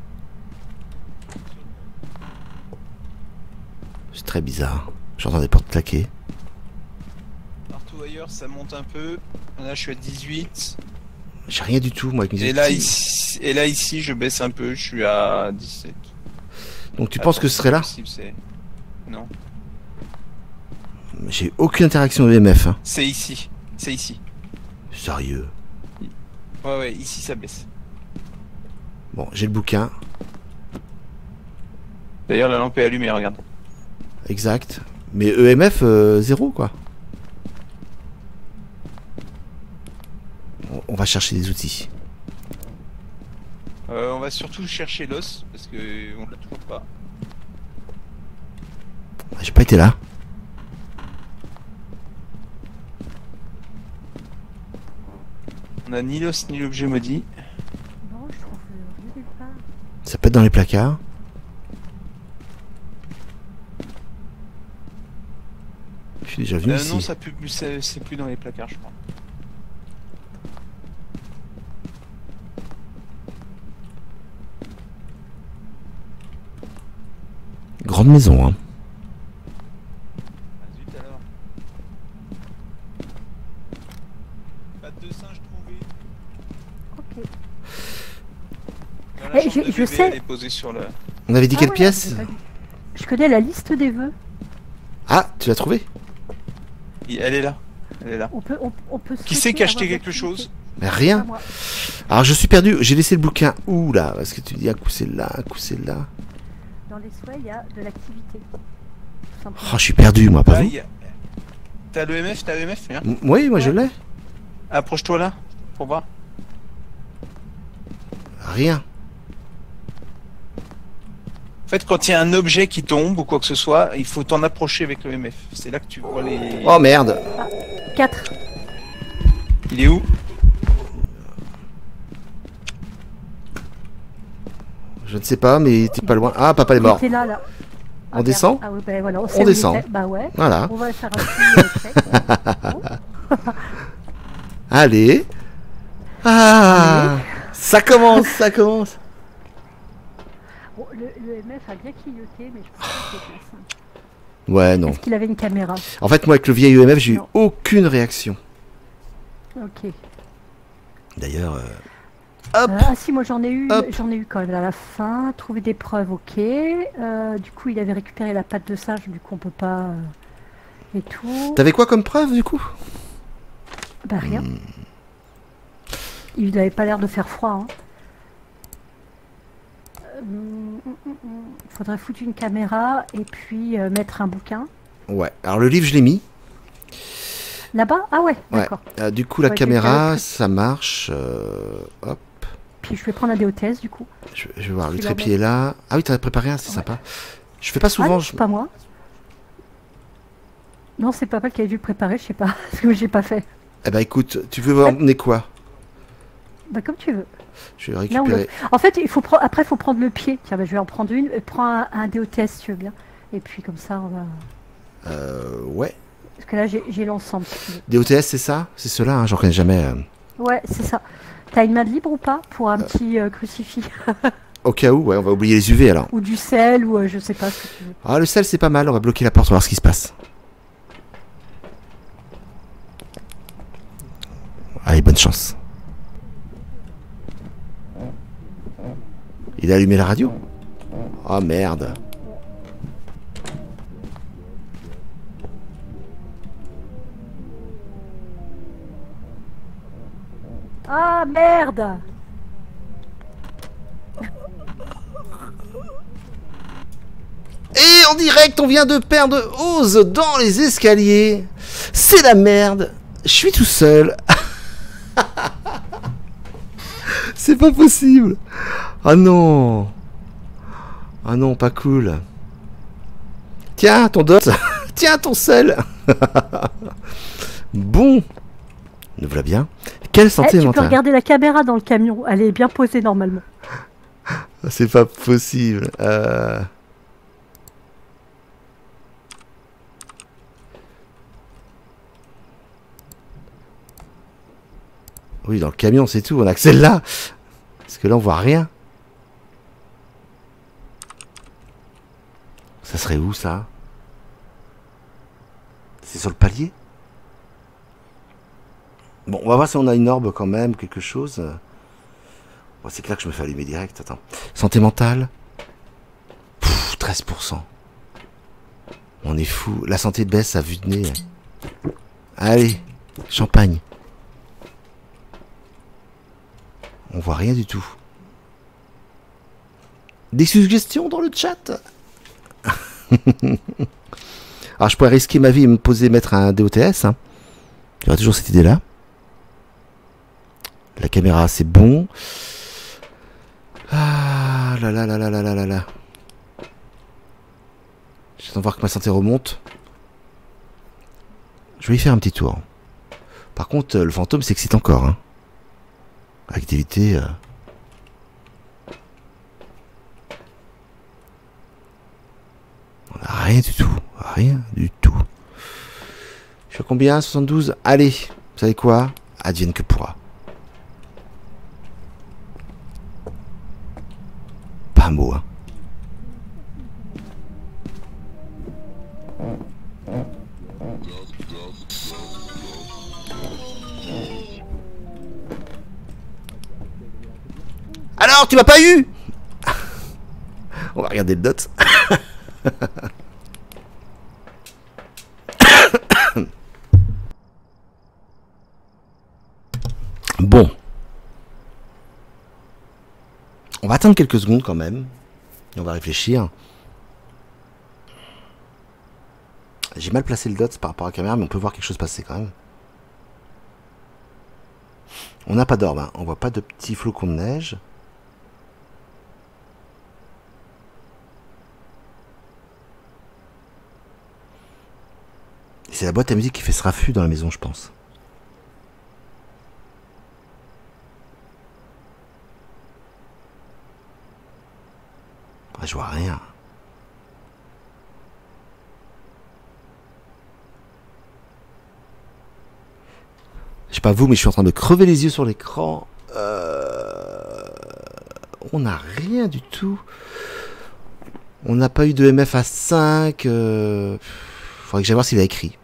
C'est très bizarre. J'entends des portes claquer. Partout ailleurs, ça monte un peu. Là, je suis à dix-huit. J'ai rien du tout, moi, avec mes Et là, outils. ici, et là, ici, je baisse un peu. Je suis à dix-sept. Donc tu penses que ce serait là? Possible, c'est- Non. J'ai aucune interaction E M F. Hein. C'est ici. C'est ici. Sérieux. Ouais, ouais, ici, ça baisse. Bon, j'ai le bouquin. D'ailleurs, la lampe est allumée, regarde. Exact. Mais E M F, euh, zéro, quoi. On- On va chercher des outils. Euh, on va surtout chercher l'os, parce que on l'a toujours pas. J'ai pas été là. On a ni l'os ni l'objet maudit. Non, je trouve euh, rien nulle part. Ça peut être dans les placards. Je suis déjà venu Euh, ici. non, ça pue plus, c'est c'est plus dans les placards, je crois. Grande maison, hein. Ah, zut alors. Pas de singe trouvé. Ok. Dans la Eh, chambre je- de je bébé, sais- Elle est posée sur le. On avait dit Ah quelle ouais, pièce? j'ai pas vu. Je connais la liste des vœux. Ah, tu l'as trouvé? Il- Elle est là. Elle est là. On peut, on, on peut Qui souhaiter c'est qui a acheté avoir quelque l'activité. chose? Mais Pas rien. moi. Alors je suis perdu. J'ai laissé le bouquin où là? Parce que tu dis un coup c'est là, un coup c'est là. Dans les souhaits, il y a de l'activité. Tout simplement. Oh, je suis perdu, moi, pas Là, vous? il y a- T'as le M F, t'as le M F, viens. M- Oui, moi je l'ai. Approche-toi là, pour voir. Rien. En fait, quand il y a un objet qui tombe ou quoi que ce soit, il faut t'en approcher avec le M F. C'est là que tu vois les. Oh merde. quatre. Il est où? Je ne sais pas, mais t'es pas loin. Ah, papa est mort. C'est là, là. On descend? Ah oui, ben voilà, on, On sait où il descend. était. Bah ouais. Voilà. On va faire un petit euh, check. Allez. Ah. Ça commence, ça commence. Bon, le, le M F a bien clignoté, mais je pense que c'est place. Ouais, non. Est-ce qu'il avait une caméra? En fait, moi avec le vieil E M F, j'ai eu Non. aucune réaction. Ok. D'ailleurs, euh, hop. Euh, ah si, moi j'en ai eu, Hop. j'en ai eu quand même à la fin. Trouver des preuves, ok. Euh, du coup, il avait récupéré la patte de singe, du coup on peut pas euh, et tout. T'avais quoi comme preuve du coup? Bah rien. Hmm. Il n'avait pas l'air de faire froid. Hein. Euh, hum, hum, hum, hum. Faudrait foutre une caméra et puis euh, mettre un bouquin. Ouais, alors le livre, je l'ai mis. Là-bas? Ah ouais, Ouais. d'accord. Euh, du coup, la Ouais, caméra, quelqu'un- ça marche. euh, hop. Puis je vais prendre un D O T S du coup. Je, je vais voir, le Tu trépied est là. Ah oui, t'as préparé un, c'est Ouais. sympa. Je fais pas Ah souvent. non, je- c'est pas moi. Non, c'est papa qui avait dû le préparer, je sais pas. Parce que j'ai pas fait. Eh ben écoute, tu veux emmener quoi? Bah comme tu veux. Je vais Là ou récupérer. l'autre. En fait, il faut pre- après, il faut prendre le pied. Tiens, bah, je vais en prendre une. Euh, Prends un, un D O T S si tu veux bien. Et puis comme ça, on va. Euh, ouais. Parce que là, j'ai j'ai l'ensemble. Si tu veux. D O T S, c'est ça? C'est ceux-là, hein, j'en connais jamais. euh. Ouais, c'est ça. T'as une main de libre ou pas pour un petit euh, crucifix Au cas où, ouais, on va oublier les U V alors. ou du sel ou euh, je sais pas ce que tu veux. Ah, le sel, c'est pas mal, on va bloquer la porte, on va voir ce qui se passe. Allez, bonne chance. Il a allumé la radio? Oh merde. Ah merde! Et en direct, on vient de perdre Oz dans les escaliers. C'est la merde. Je suis tout seul. C'est pas possible. Ah non. Ah non, pas cool. Tiens, ton dot. Tiens, ton sel. Bon. Nous voilà bien. Quelle Eh, santé tu peux mentale. regarder la caméra dans le camion. Elle est bien posée normalement. C'est pas possible. Euh... Oui, dans le camion, c'est tout. On a que celle-là. Parce que là, on voit rien. Ça serait où, ça? C'est sur le palier? Bon, on va voir si on a une orbe quand même, quelque chose. Bon, c'est clair que je me fais allumer direct. Attends. Santé mentale. Pff, treize pour cent. On est fou. La santé baisse à vue de nez. Allez, champagne. On voit rien du tout. Des suggestions dans le chat? Alors je pourrais risquer ma vie et me poser mettre un D O T S. Hein. Il y aura toujours cette idée-là. La caméra, c'est bon. Ah là là là là là là là là. J'attends de voir que ma santé remonte. Je vais y faire un petit tour. Par contre, le fantôme s'excite encore. Hein. Activité. Euh... On a rien du tout. Rien du tout. Je fais combien? soixante-douze. Allez, vous savez quoi? Advienne que pourra. Pas un mot, hein. Alors, tu m'as pas eu? On va regarder le dot. Bon. On va attendre quelques secondes quand même. Et on va réfléchir. J'ai mal placé le dot par rapport à la caméra, mais on peut voir quelque chose passer quand même. On n'a pas d'orbe, hein. On voit pas de petits flocons de neige. C'est la boîte à musique qui fait ce raffut dans la maison, je pense. Ah, je vois rien. Je sais pas vous, mais je suis en train de crever les yeux sur l'écran. Euh... On n'a rien du tout. On n'a pas eu de M F à cinq. Euh... Faudrait que j'aille voir s'il a écrit.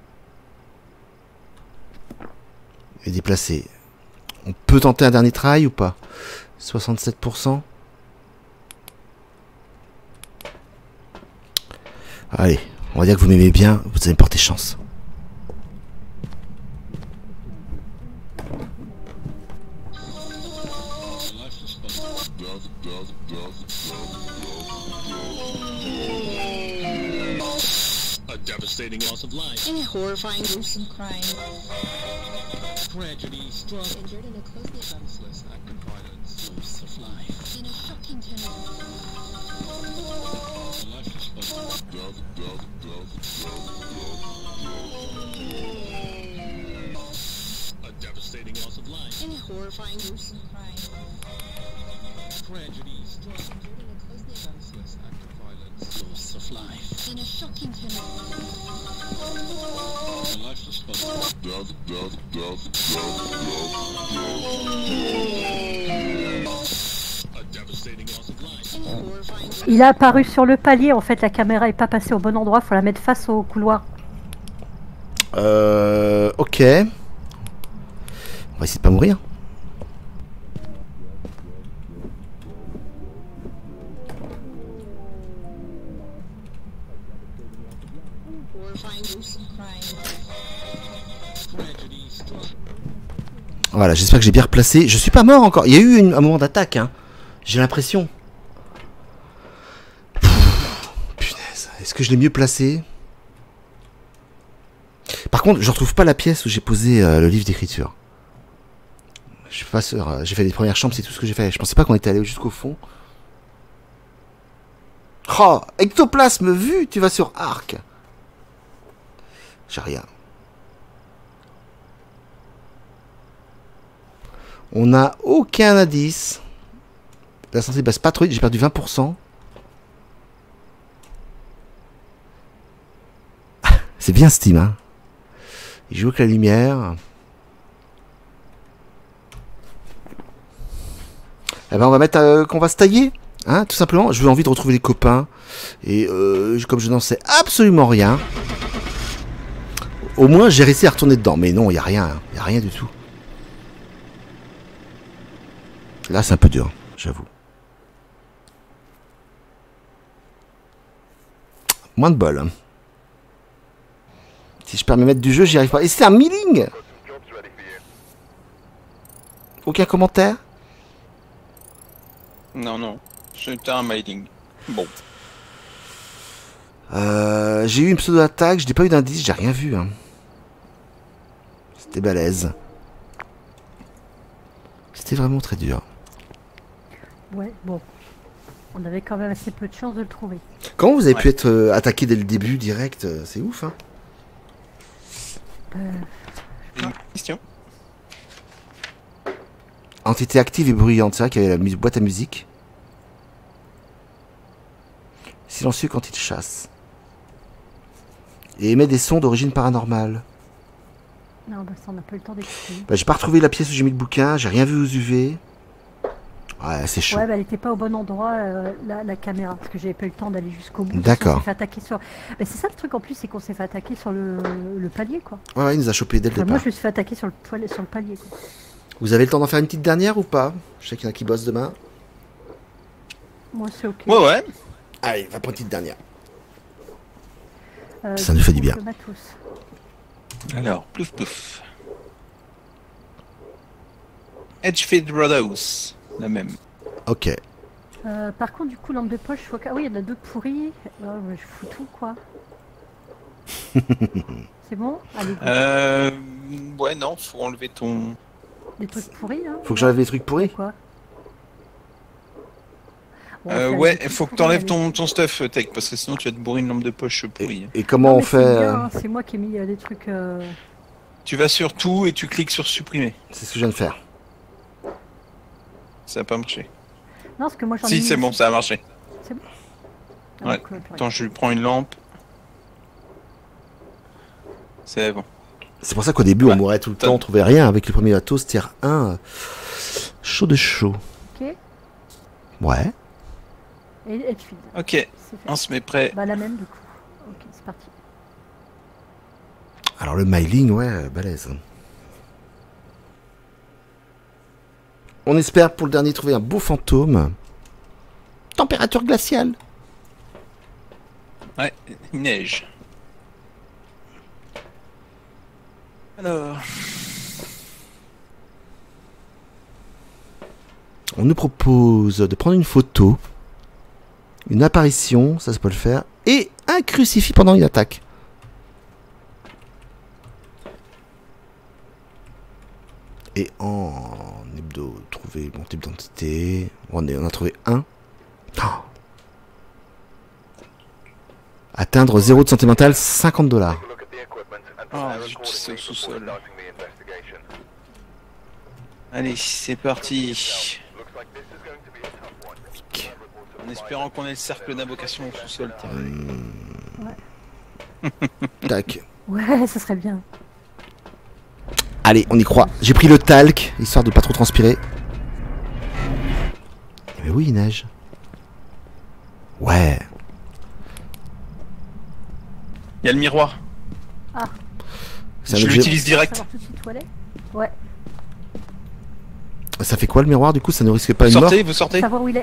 Et déplacé. On peut tenter un dernier try ou pas? soixante-sept pour cent. Allez, on va dire que vous m'aimez bien, vous allez me porter chance. devastating loss of life. In a horrifying gruesome crime. Tragedy struck. Injured in a closely Senseless act of violence. Loss of life. in a shocking turn. Life is but death, death, death, death. A devastating loss of life. In a horrifying gruesome crime. Tragedy struck. Injured in a closely Senseless act of violence. Loss of life. in a shocking turn. Life is but death, death, death, death, death. A devastating loss of life. In a horrifying Il a apparu sur le palier, en fait la caméra est pas passée au bon endroit, faut la mettre face au couloir. Euh... Ok. On va essayer de pas mourir. horrifying gruesome crime. Tragedy struck. Voilà, j'espère que j'ai bien replacé. Je suis pas mort encore. Il y a eu une- un moment d'attaque, hein. J'ai l'impression. Pff, Punaise. Est-ce que je l'ai mieux placé? Par contre, je retrouve pas la pièce où j'ai posé euh, le livre d'écriture. Je suis pas sûr. euh, J'ai fait les premières chambres, c'est tout ce que j'ai fait. Je pensais pas qu'on était allé jusqu'au fond. Oh, ectoplasme vu, tu vas sur Arc. J'ai rien. On n'a aucun indice. La santé baisse pas trop vite, j'ai perdu vingt pour cent. C'est bien Steam, hein. Il joue avec la lumière. Eh ben on va mettre euh, qu'on va se tailler, hein, tout simplement. Je veux envie de retrouver les copains. Et euh, comme je n'en sais absolument rien, au moins j'ai réussi à retourner dedans. Mais non, il n'y a rien, il n'y a rien du tout. Là c'est un peu dur, j'avoue. Moins de bol. Hein. Si je perds mes mètres du jeu, j'y arrive pas. Et c'est un milling. Aucun commentaire? Non, non. C'était un mailing. Bon. Euh, j'ai eu une pseudo-attaque, je n'ai pas eu d'indice, j'ai rien vu. Hein. C'était balèze. C'était vraiment très dur. Ouais, bon. On avait quand même assez peu de chance de le trouver. Comment vous avez Ouais. pu être euh, attaqué dès le début, direct? euh, C'est ouf, hein. Euh, Une question. Entité active et bruyante, c'est vrai qu'il y avait la mu- boîte à musique. Silencieux quand il chasse. Et émet des sons d'origine paranormale. non, bah ça on n'a pas eu le temps d'expliquer. Bah, j'ai pas retrouvé la pièce où j'ai mis le bouquin, j'ai rien vu aux U V. Ouais, c'est chaud. Ouais, bah elle était pas au bon endroit, euh, la, la caméra, parce que j'avais pas eu le temps d'aller jusqu'au bout. D'accord. On s'est fait attaquer sur. Mais c'est ça le truc en plus, c'est qu'on s'est fait attaquer sur le, le palier, quoi. Ouais, ouais, il nous a chopé dès le Enfin, départ. moi, je me suis fait attaquer sur le, toile- sur le palier, quoi. Vous avez le temps d'en faire une petite dernière ou pas? Je sais qu'il y en a qui bossent demain. Moi, c'est ok. Ouais, ouais. Allez, va pour une petite dernière. Euh, Ça nous fait du coup, bien. le matos. Alors, plouf plouf. Edgefield Roadhouse. La même. Ok. Euh, par contre, du coup, lampe de poche, je vois que... Ah oui, il y en a d'autres pourris. Ouais, ouais, je fous tout, quoi. C'est bon? Allez, go. Euh. Ouais, non, faut enlever ton. Des trucs pourris, hein. Faut que j'enlève les trucs pourris. Quoi? Bon, Euh, ça, ouais, des trucs faut que pourris, t'enlèves allez. ton, ton stuff, Tech, parce que sinon tu vas te bourrer une lampe de poche pourrie. Et comment Non, on mais fait c'est euh, bien, hein, c'est moi qui ai mis euh, des trucs. euh, Tu vas sur tout et tu cliques sur supprimer. C'est ce que je viens de faire. Ça a pas marché. Non, parce que moi j'en ai Si, mis c'est bon, aussi. ça a marché. Ah, Ouais. donc, euh, purée. Attends, je lui prends une lampe. C'est bon. C'est pour ça qu'au début, on Ouais. mourait tout le T'as- temps, on trouvait rien. Avec le premier matos, tier un, euh, chaud de chaud. Ok. Ouais. Et Edgefield. Ok, C'est fait. on se met prêt. Bah la même du coup. Ok, c'est parti. Alors le mailing, ouais, euh, balèze. On espère pour le dernier trouver un beau fantôme. Température glaciale. Ouais, il neige. Alors, On nous propose de prendre une photo, une apparition, ça, ça peut le faire, et un crucifix pendant une attaque. Et en hebdo, trouver mon type d'identité. On, est- on a trouvé un. Oh. Atteindre zéro de santé mentale, cinquante dollars. Oh zut, c'est au sous-sol. Allez, c'est parti. En espérant qu'on ait le cercle d'invocation au sous-sol. Tac. Ouais, ça serait bien. Allez, on y croit. J'ai pris le talc, histoire de pas trop transpirer. Mais oui, il neige. Ouais. Il y a le miroir. C'est un Je objet- l'utilise direct. Savoir tout de suite où elle est. Ouais, Ça fait quoi le miroir du coup? Ça ne risque pas une mort? Sortez, vous sortez. savoir où il est.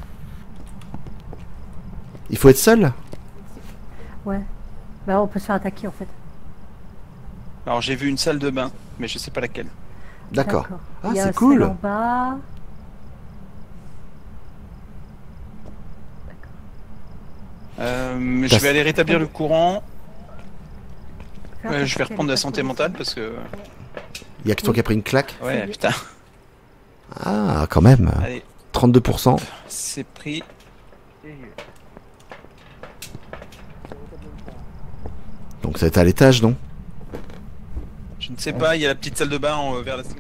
Il faut être seul? Ouais. Bah, on peut se faire attaquer en fait. Alors j'ai vu une salle de bain, mais je sais pas laquelle. D'accord. Ah, Il y a c'est un cool. celle en bas. Euh, je T'as- vais aller rétablir le courant. Faire Euh, je vais attaquer reprendre la avec santé police. mentale parce que. Il y a que toi qui as pris une claque? Ouais, C'est- putain. Ah, quand même. Allez, trente-deux pour cent. c'est pris. Donc ça va être à l'étage, non? Je ne sais pas, il y a la petite salle de bain en- vers la salle.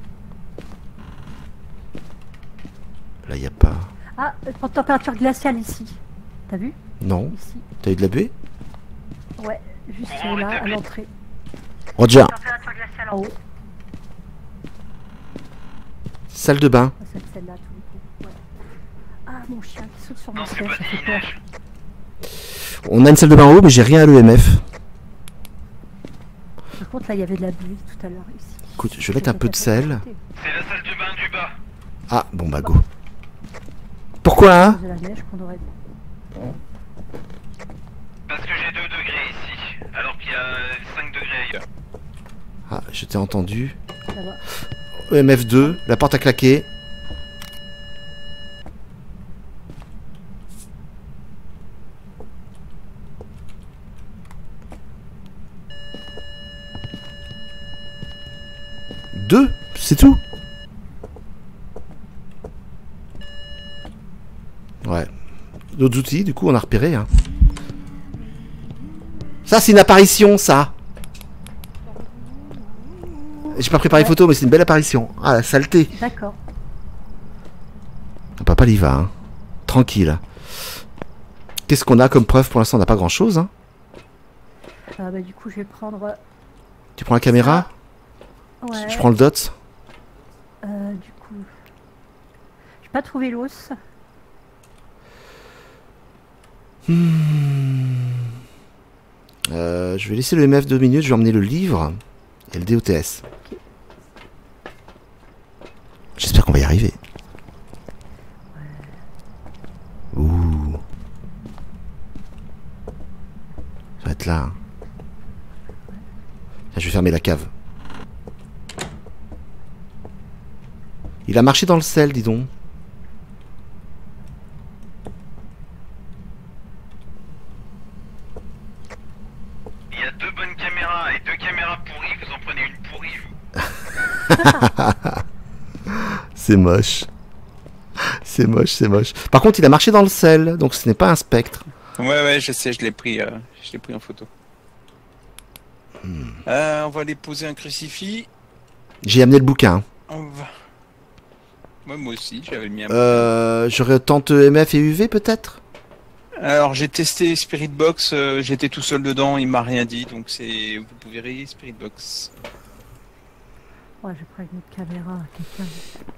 Là, il n'y a pas. Ah, euh, température glaciale ici. T'as vu? Non. Ici. T'as eu de la buée? Ouais, juste Courant là, à rétabli. l'entrée. Roger. Température glaciale En haut. Salle de bain. Ah, cette celle-là, tout le coup. Ouais. Ah, mon chien qui saute sur mon Non, c'est siège, pas ça dit, fait peur. neige. On a une salle de bain en haut, mais j'ai rien à l'E M F. Par contre, là, il y avait de la buée tout à l'heure ici. Écoute, je vais mettre un peu de sel. C'est la salle de bain du bas. Ah, bon bah go. Pourquoi hein? De la neige qu'on aurait. Parce que j'ai deux degrés ici, alors qu'il y a cinq degrés ailleurs. Ah, je t'ai entendu. Ça va. E M F deux, la porte a claqué. Deux, c'est tout. Ouais. D'autres outils, du coup, on a repéré. Hein. Ça, c'est une apparition, ça. J'ai pas préparé photo, mais c'est une belle apparition. Ah, la saleté. D'accord. Ah, papa, il y va. Hein. Tranquille. Qu'est-ce qu'on a comme preuve pour l'instant? On n'a pas grand-chose. Hein. Ah, bah, du coup, je vais prendre. Tu prends la caméra? Ouais. Je prends le dot. Euh, du coup. J'ai pas trouvé l'os. Euh, je vais laisser le M F deux minutes. Je vais emmener le livre et le D O T S. J'espère qu'on va y arriver. Ouh. Ça va être là. Hein. Tiens, je vais fermer la cave. Il a marché dans le sel, dis donc. Il y a deux bonnes caméras et deux caméras pourries, vous en prenez une pourrie, vous. C'est moche. C'est moche, c'est moche. Par contre, il a marché dans le sel, donc ce n'est pas un spectre. Ouais, ouais, je sais, je l'ai pris, euh, je l'ai pris en photo. Euh, on va aller poser un crucifix. J'ai amené le bouquin. On va... Ouais, moi aussi, j'avais mis un. Euh, J'aurais tente E M F et U V peut-être. Alors j'ai testé Spirit Box, euh, j'étais tout seul dedans, il m'a rien dit, donc c'est, vous pouvez verrer Spirit Box. Ouais, je prends une autre caméra à quelqu'un.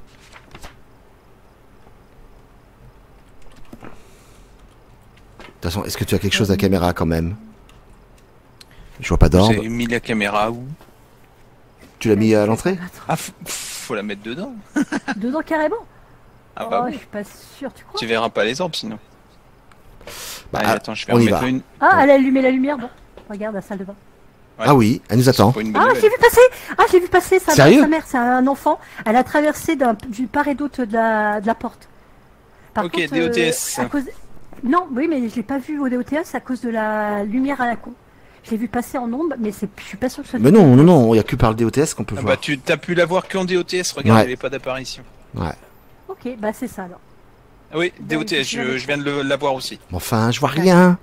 De toute façon, est-ce que tu as quelque chose à la caméra quand même? Je vois pas d'ordre. J'ai mis la caméra où? Tu l'as mis à l'entrée? Ah, faut, faut la mettre dedans. Dedans carrément. Ah bah Oh, oui. je suis pas sûre, tu crois? Tu verras pas les orbes sinon. Bah, Allez, ah, attends, je vais on y remettre va. une. Ah, elle a allumé la lumière, bon. Regarde la salle de bain. Ouais. Ah oui, elle nous attend. C'est pas une bonne Ah, nouvelle. j'ai vu passer. Ah, j'ai vu passer sa, Sérieux sa mère, c'est un enfant. Elle a traversé d'un- du part et d'autre de la, de la porte. Par Ok, contre, D O T S. à cause... Non, oui, mais je l'ai pas vu au D O T S à cause de la lumière à la con. Je l'ai vu passer en ombre, mais c'est, je suis pas sûr que ce soit. Mais non, non, non, il n'y a que par le D O T S qu'on peut Ah voir. bah tu t'as pu la voir qu'en D O T S, regarde, Ouais. il n'y avait pas d'apparition. Ouais. Ok, bah c'est ça alors. Ah oui, Donc, D O T S, je je, l'avais- je viens de le- la voir aussi. Mais enfin, je vois rien.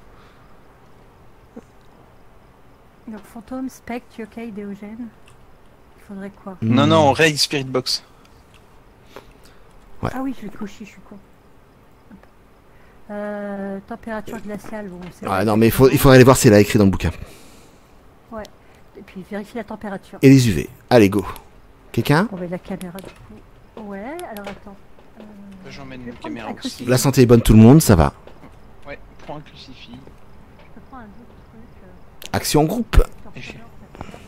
Donc fantôme, spectre, yokai, déogène. Il faudrait quoi? Non, Hmm. non, Ray Spirit Box. Ouais. Ah oui, je l'ai coché, je suis con. Euh, température glaciale, bon, c'est. Ouais, non, mais il, faut, il faudrait aller voir si elle a écrit dans le bouquin. Ouais. Et puis vérifier la température. Et les U V. Allez, go. Quelqu'un? On va la caméra du coup. Ouais, alors attends. Euh, J'emmène je vais une prendre caméra un aussi. crucifix. La santé est bonne, tout le monde, ça va. Ouais, prends un crucifix. Je peux prendre un autre truc. euh, Action en groupe. sur Et je- couleur, ça fait-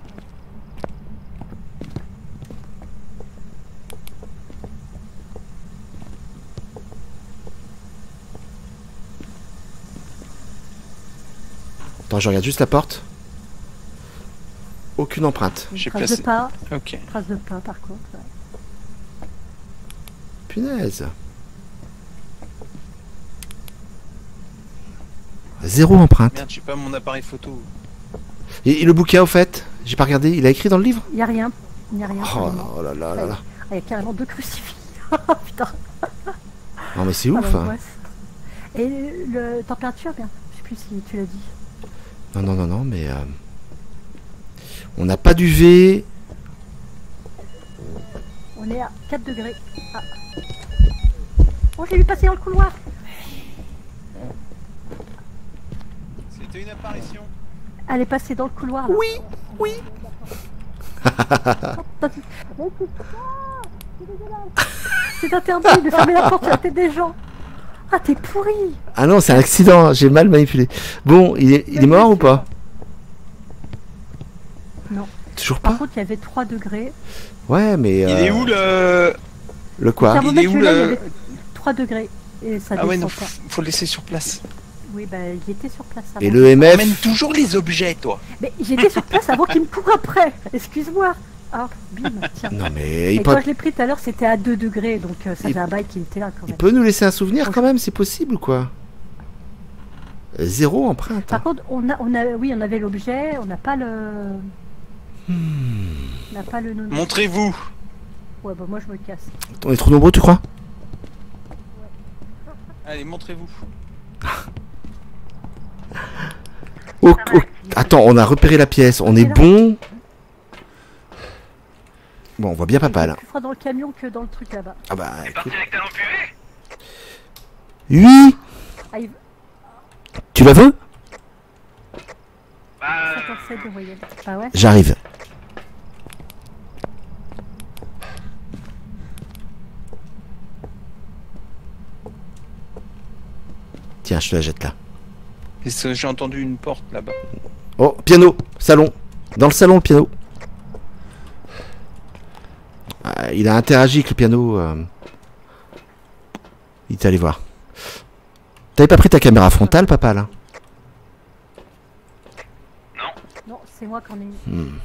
Attends, je regarde juste la porte. Aucune empreinte. J'ai Trace placé. de pas, Ok. trace de pas par contre. ouais. Punaise. Zéro empreinte. Merde, j'ai pas mon appareil photo. Et, et le bouquin, au fait? J'ai pas regardé. Il a écrit dans le livre? Il n'y a rien. Il n'y a rien. Oh, carrément. là là là là. Ah, il y a carrément deux crucifix. Putain. Non, mais c'est Ah, ouf. hein. l'angoisse. Et le température, bien. Je sais plus si tu l'as dit. Non, non, non, non, mais... euh, on n'a pas d'U V. On est à quatre degrés. Ah. Oh, j'ai vu passer dans le couloir. C'était une apparition. Elle est passée dans le couloir. Là. Oui, oui. C'est interdit de fermer la porte sur la tête des gens. Ah, t'es pourri. Ah non, c'est un accident. J'ai mal manipulé. Bon, il est, il est mort ou pas? Non. Toujours Par pas? contre, il y avait trois degrés. Ouais, mais... Il euh, est où le. Le quoi? Thermomètre, il est où, je l'ai, le- il y avait trois degrés. Et ça Ah ouais, descend non, pas. faut faut le laisser sur place. Oui, bah, il était sur place avant. Et le M F? Emmène toujours les objets, toi. Mais j'étais sur place avant qu'il me court après. Excuse-moi. Ah, bim, tiens. Non, mais Et il, quand peut... je l'ai pris tout à l'heure, c'était à deux degrés. Donc euh, ça Il- fait un bail qu'il était là quand il même. peut nous laisser un souvenir quand même, c'est possible ou quoi? Euh, Zéro empreinte. Par hein. contre, on a, on a, oui, on avait l'objet, on n'a pas le. Hmm. On n'a pas le nom. Montrez-vous. Ouais, bah moi je me casse. On est trop nombreux, tu crois? Allez, montrez-vous. Oh, oh, attends, on a repéré la pièce, on est bon. Bon, on voit bien papa Il là. est plus froid dans le camion que dans le truc là-bas. Ah bah, C'est écoute. parti avec talent puvé. Oui. Ah, il... Tu la veux? Bah, cinquante-sept de moyenne. Ah ouais. J'arrive. Tiens, je te la jette là. Et ça, j'ai entendu une porte là-bas. Oh, piano, salon. Dans le salon, le piano. Ah, il a interagi avec le piano. euh. Il est allé voir. T'avais pas pris ta caméra frontale, papa, là? Non, c'est moi qui en ai une. Hmm.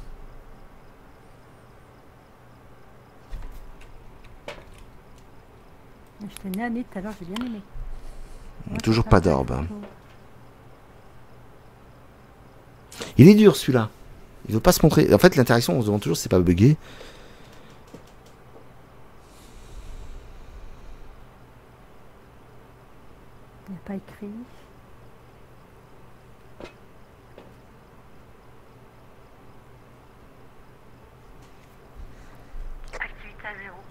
Je t'ai né tout à l'heure, j'ai bien aimé. Ouais, Toujours ça pas va, d'orbe. il faut- Il est dur, celui-là. Il veut pas se montrer. En fait, l'interaction, on se demande toujours si c'est pas bugué. Il n'y a pas écrit. Activité à zéro.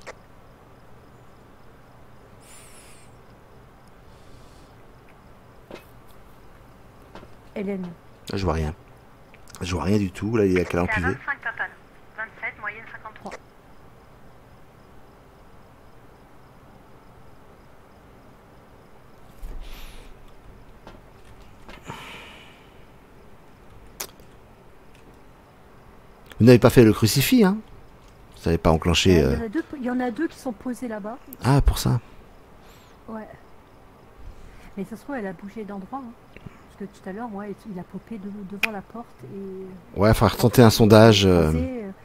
Hélène. Je vois rien. Je vois rien du tout. Là, il est à quelle C'est à empuvée. vingt-cinq papal. vingt-sept, moyenne cinquante-trois. Vous n'avez pas fait le crucifix, hein? Vous n'avez pas enclenché. Il y, euh, en a deux, il y en a deux qui sont posés là-bas. Ah, pour ça. Ouais. Mais ça se trouve, elle a bougé d'endroit. Hein. Parce que tout à l'heure, moi, il a popé de- devant la porte et. Ouais, il faudra retenter un sondage. euh, posé, euh.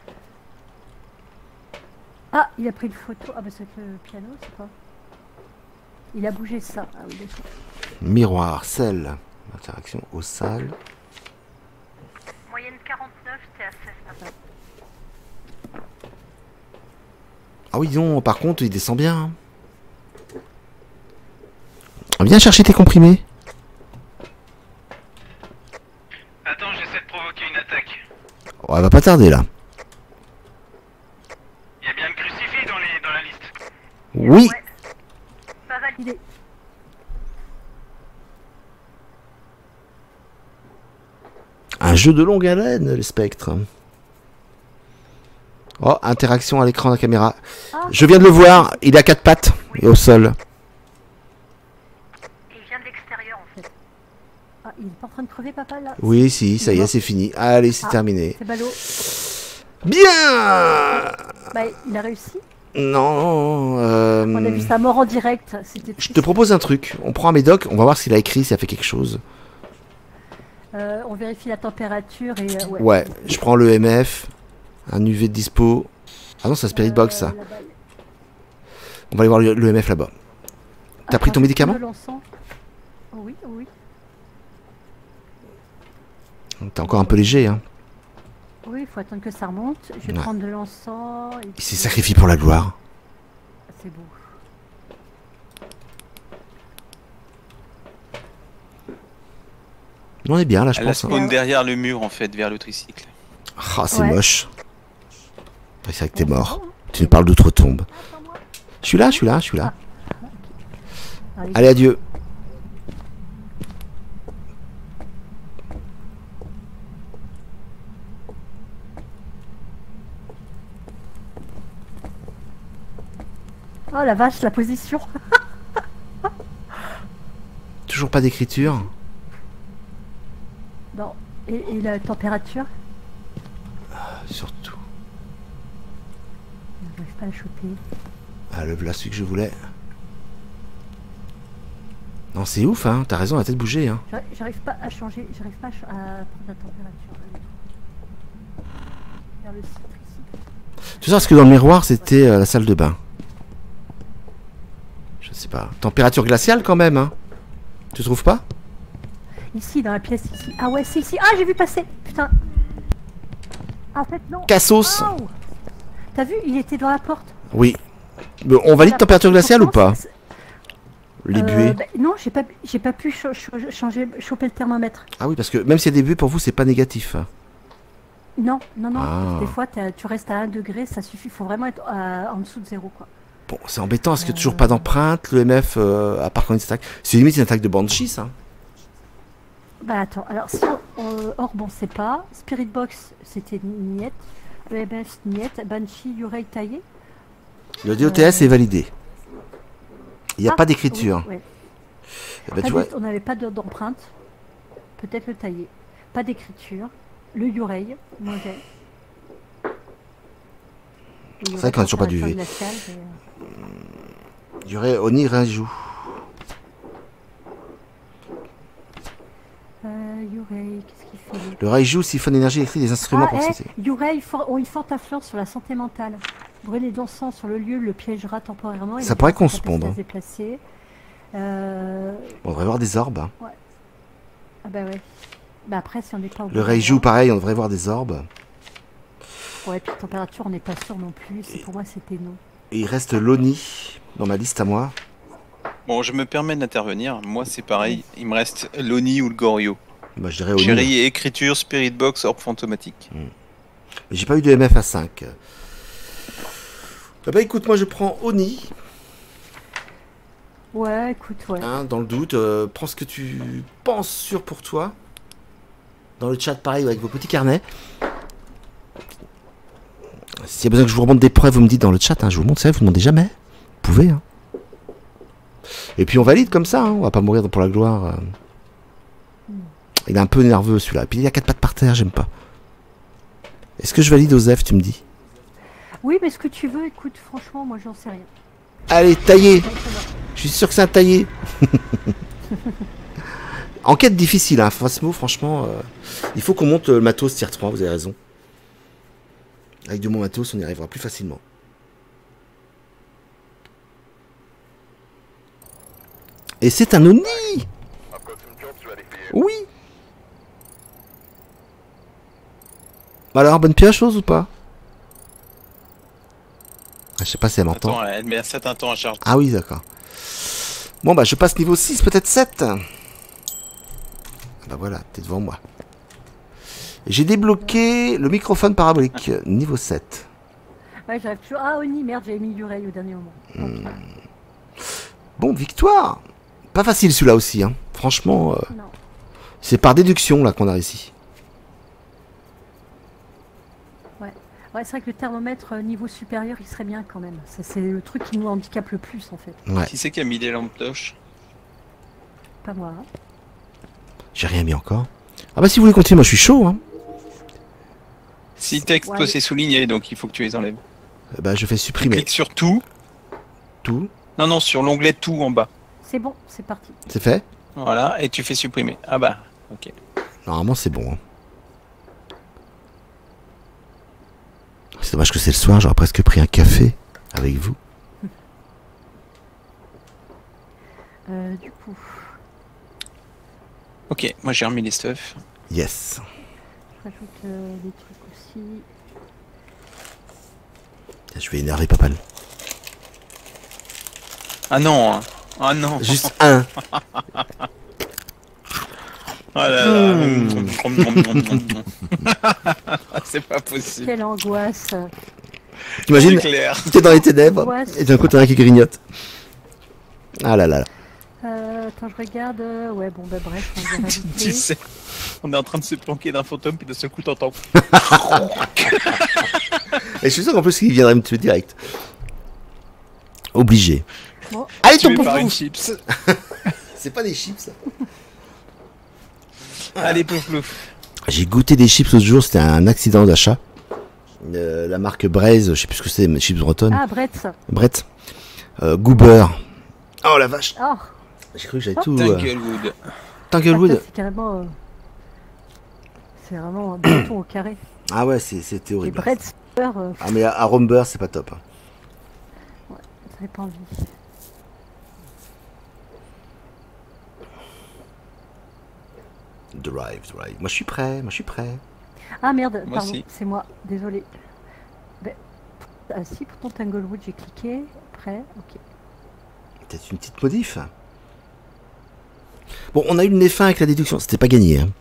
Ah, il a pris une photo. Ah, bah c'est que le piano, c'est pas. Il a bougé ça. Ah oui, d'accord. Miroir, sel. Interaction aux salles. trente-neuf, t'es à seize papa. Ah oui, non, par contre, il descend bien. Viens chercher tes comprimés. Attends, j'essaie de provoquer une attaque. Oh, elle va pas tarder là. Il y a bien le crucifix dans, les, dans la liste. Oui. Ouais. Pas validé. Un jeu de longue haleine, les spectres. Oh, interaction à l'écran de la caméra. Ah, Je viens de le voir, il est à quatre pattes et au sol. Et il vient de l'extérieur en fait. ah, il est pas en train de crever, papa, là? Oui, si, ça y est, c'est fini. Allez, c'est Ah. terminé. C'est ballot. Bien. Bah, il a réussi. Non, euh, On a vu sa mort en direct. C'était je te propose un truc. On prend un médoc, on va voir s'il a écrit, s'il a fait quelque chose. Euh, on vérifie la température et... euh, ouais. Ouais, je prends le M F, un U V de dispo. Ah non, c'est un Spirit Box, ça. Euh, là-bas, il- On va aller voir le, le M F là-bas. T'as pris ton Attends, médicament? le lançant. Oh, oui, oh, oui. T'es encore un peu léger, hein. Oui, il faut attendre que ça remonte. Je vais Ouais. prendre de l'encens. et Il puis- s'est sacrifié pour la gloire. C'est beau. On est bien là, je Elle a pense. hein. spawn derrière le mur en fait, vers le tricycle. Ah, c'est Ouais. moche. Ouais, c'est vrai que t'es Bon, mort. c'est bon, hein. Tu nous parles d'outre-tombe. Je suis là, je suis là, je suis là. Allez. Allez, adieu. Oh la vache, la position. Toujours pas d'écriture. Non. Et, et la température? Surtout. Je n'arrive pas à la choper. Ah, le voilà celui que je voulais. Non, c'est ouf, hein. T'as raison, la tête bouger, hein. J'arrive- J'arrive pas à changer, j'arrive pas à, ch- à prendre la température. Vers le citrice. Tu sais, parce que dans le miroir, c'était euh, la salle de bain. Je sais pas. Température glaciale quand même, hein. Tu trouves pas? Ici, dans la pièce, ici. Ah ouais, si, ici. Ah, j'ai vu passer. Putain. Ah, en fait, non. Cassos. Waouh. T'as vu, il était dans la porte. Oui. Mais on valide La température porte, glaciale ou pourtant, pas? c'est- Les Euh, buées. bah, non, j'ai pas, j'ai pas pu cho- cho- changer, choper le thermomètre. Ah oui, parce que même s'il y a des buées, pour vous, c'est pas négatif. Non, non, non. Ah. Des fois, t'as- tu restes à un degré, ça suffit. Il faut vraiment être à- en dessous de zéro, quoi. Bon, c'est embêtant, parce que Euh. toujours pas d'empreinte, le M F, euh, à part quand il s'attaque. C'est limite une attaque de Banshee, ça. Bah attends, alors si on, euh, or bon, c'est pas. Spirit Box, c'était Niet. E M S, Niet. Banshee, Yurei, taillé. Le D O T S est validé. Il n'y a Ah, pas d'écriture. oui, ouais. Eh ben, Pas tu vois, du- on n'avait pas de- d'empreinte. Peut-être le taillé. Pas d'écriture. Le Yurei, moi j'ai. C'est vrai qu'on a toujours pas d'U V. il y aurait Oni Raju. Euh, Yurei, qu'est-ce qu'il fait lui Le Raiju siphonne l'énergie électrique des instruments Ah, pour eh, cesser. Yurei for- ont une forte influence sur la santé mentale. Brûler d'encens sur le lieu le piégera temporairement. Ça pourrait correspondre. correspondre. Déplacer. Euh... On devrait voir des orbes. hein. Ah bah ouais. Bah après, si on n'est pas au Le bon Raiju, endroit- pareil, on devrait voir des orbes. Ouais, puis température, on n'est pas sûr non plus. C'est- Pour moi, c'était non. Et il reste l'Oni dans ma liste à moi. Bon, je me permets d'intervenir. Moi, c'est pareil. Il me reste l'Oni ou le Goryo. Bah, je dirais Oni. Chérie, écriture, Spirit Box, Orbe Fantomatique. Mais j'ai pas eu de M F à cinq. Ah bah écoute, moi je prends Oni. Ouais, écoute, ouais. Hein, dans le doute, euh, prends ce que tu penses sûr pour toi. Dans le chat, pareil, avec vos petits carnets. S'il y a besoin que je vous remonte des preuves, vous me dites dans le chat. Hein, je vous montre ça, vous ne demandez jamais. Vous pouvez. Hein. Et puis on valide comme ça. Hein, on va pas mourir pour la gloire. euh. Il est un peu nerveux celui-là. Puis il y a quatre pattes par terre, j'aime pas. Est-ce que je valide Osef, tu me dis? Oui, mais ce que tu veux, écoute, franchement, moi, j'en sais rien. Allez, taillé. Ouais, ça va. Je suis sûr que c'est un taillé. Enquête difficile, hein. Phasmo, franchement. euh, il faut qu'on monte le matos tier trois, vous avez raison. Avec du bon matos, on y arrivera plus facilement. Et c'est un Oni. Oui. Alors, bonne pioche, chose ou pas? Ah, je sais pas si elle m'entend. Attends, elle met un certain temps à charger. Ah oui, d'accord. Bon, bah, je passe niveau six, peut-être sept. Ah bah voilà, t'es devant moi. J'ai débloqué le microphone parabolique, niveau sept. Ouais, j'arrive toujours. Ah, Oni, merde, j'avais mis l'oreille au dernier moment. Hmm. Ok. Bon, victoire. Pas facile celui-là aussi, hein. Franchement, euh, Non. c'est par déduction là qu'on a réussi. Ouais, c'est vrai que le thermomètre euh, niveau supérieur, il serait bien quand même. Ça, c'est le truc qui nous handicape le plus en fait. Ouais, Qui c'est qui a mis les lampes torches? Pas moi. Hein. j'ai rien mis encore. Ah bah si vous voulez continuer, moi je suis chaud, hein. Si texte, Ouais. toi, c'est souligné, donc il faut que tu les enlèves. Euh, Bah je fais supprimer Clique sur tout. tout. Non, non, sur l'onglet tout en bas. C'est bon, c'est parti. C'est fait? Voilà, et tu fais supprimer. Ah bah, ok. Normalement c'est bon, hein. C'est dommage que c'est le soir, j'aurais presque pris un café avec vous. Euh, du coup, Ok, moi j'ai remis les stuff. Yes. je rajoute euh, des trucs aussi. Je vais énerver Papal. Ah non, hein. Ah non. Juste un. Ah là là. Hmm. C'est pas possible. Quelle angoisse. T'imagines, C'est clair. t'es dans les ténèbres Angoisse. et d'un coup t'en as un qui grignote. Ah là là là. Euh, attends, je regarde. euh, Ouais, bon, bah bref, on va rajouter. Tu sais, on est en train de se planquer d'un fantôme, puis de ce coup t'entends. Et je suis sûr qu'en plus il viendrait me tuer direct. Obligé. Bon, Allez ton Tué par pouf une pouf. chips. C'est pas des chips ça. Allez, plouf plouf. J'ai goûté des chips l'autre jour, c'était un accident d'achat. Euh, la marque Braise, je sais plus ce que c'est, mais chips bretonnes. ah, Brett. Brett. Euh, Goober. Oh la vache. Oh, J'ai cru que j'avais tout. Euh... Tanglewood. Tanglewood. ah, ça, c'est carrément. euh, C'est vraiment un bâton au carré. Ah ouais, c'est- c'était Et horrible. Brett, euh, Ah mais à, à Rumber, c'est pas top. hein. j'avais pas envie. Drive, drive. Moi je suis prêt, moi je suis prêt. Ah merde, Moi pardon, aussi. c'est moi, désolé. Ben, ah si, pourtant Tanglewood, j'ai cliqué. Prêt, ok. Peut-être une petite modif. Bon, on a eu le nez fin avec la déduction, c'était pas gagné. Hein.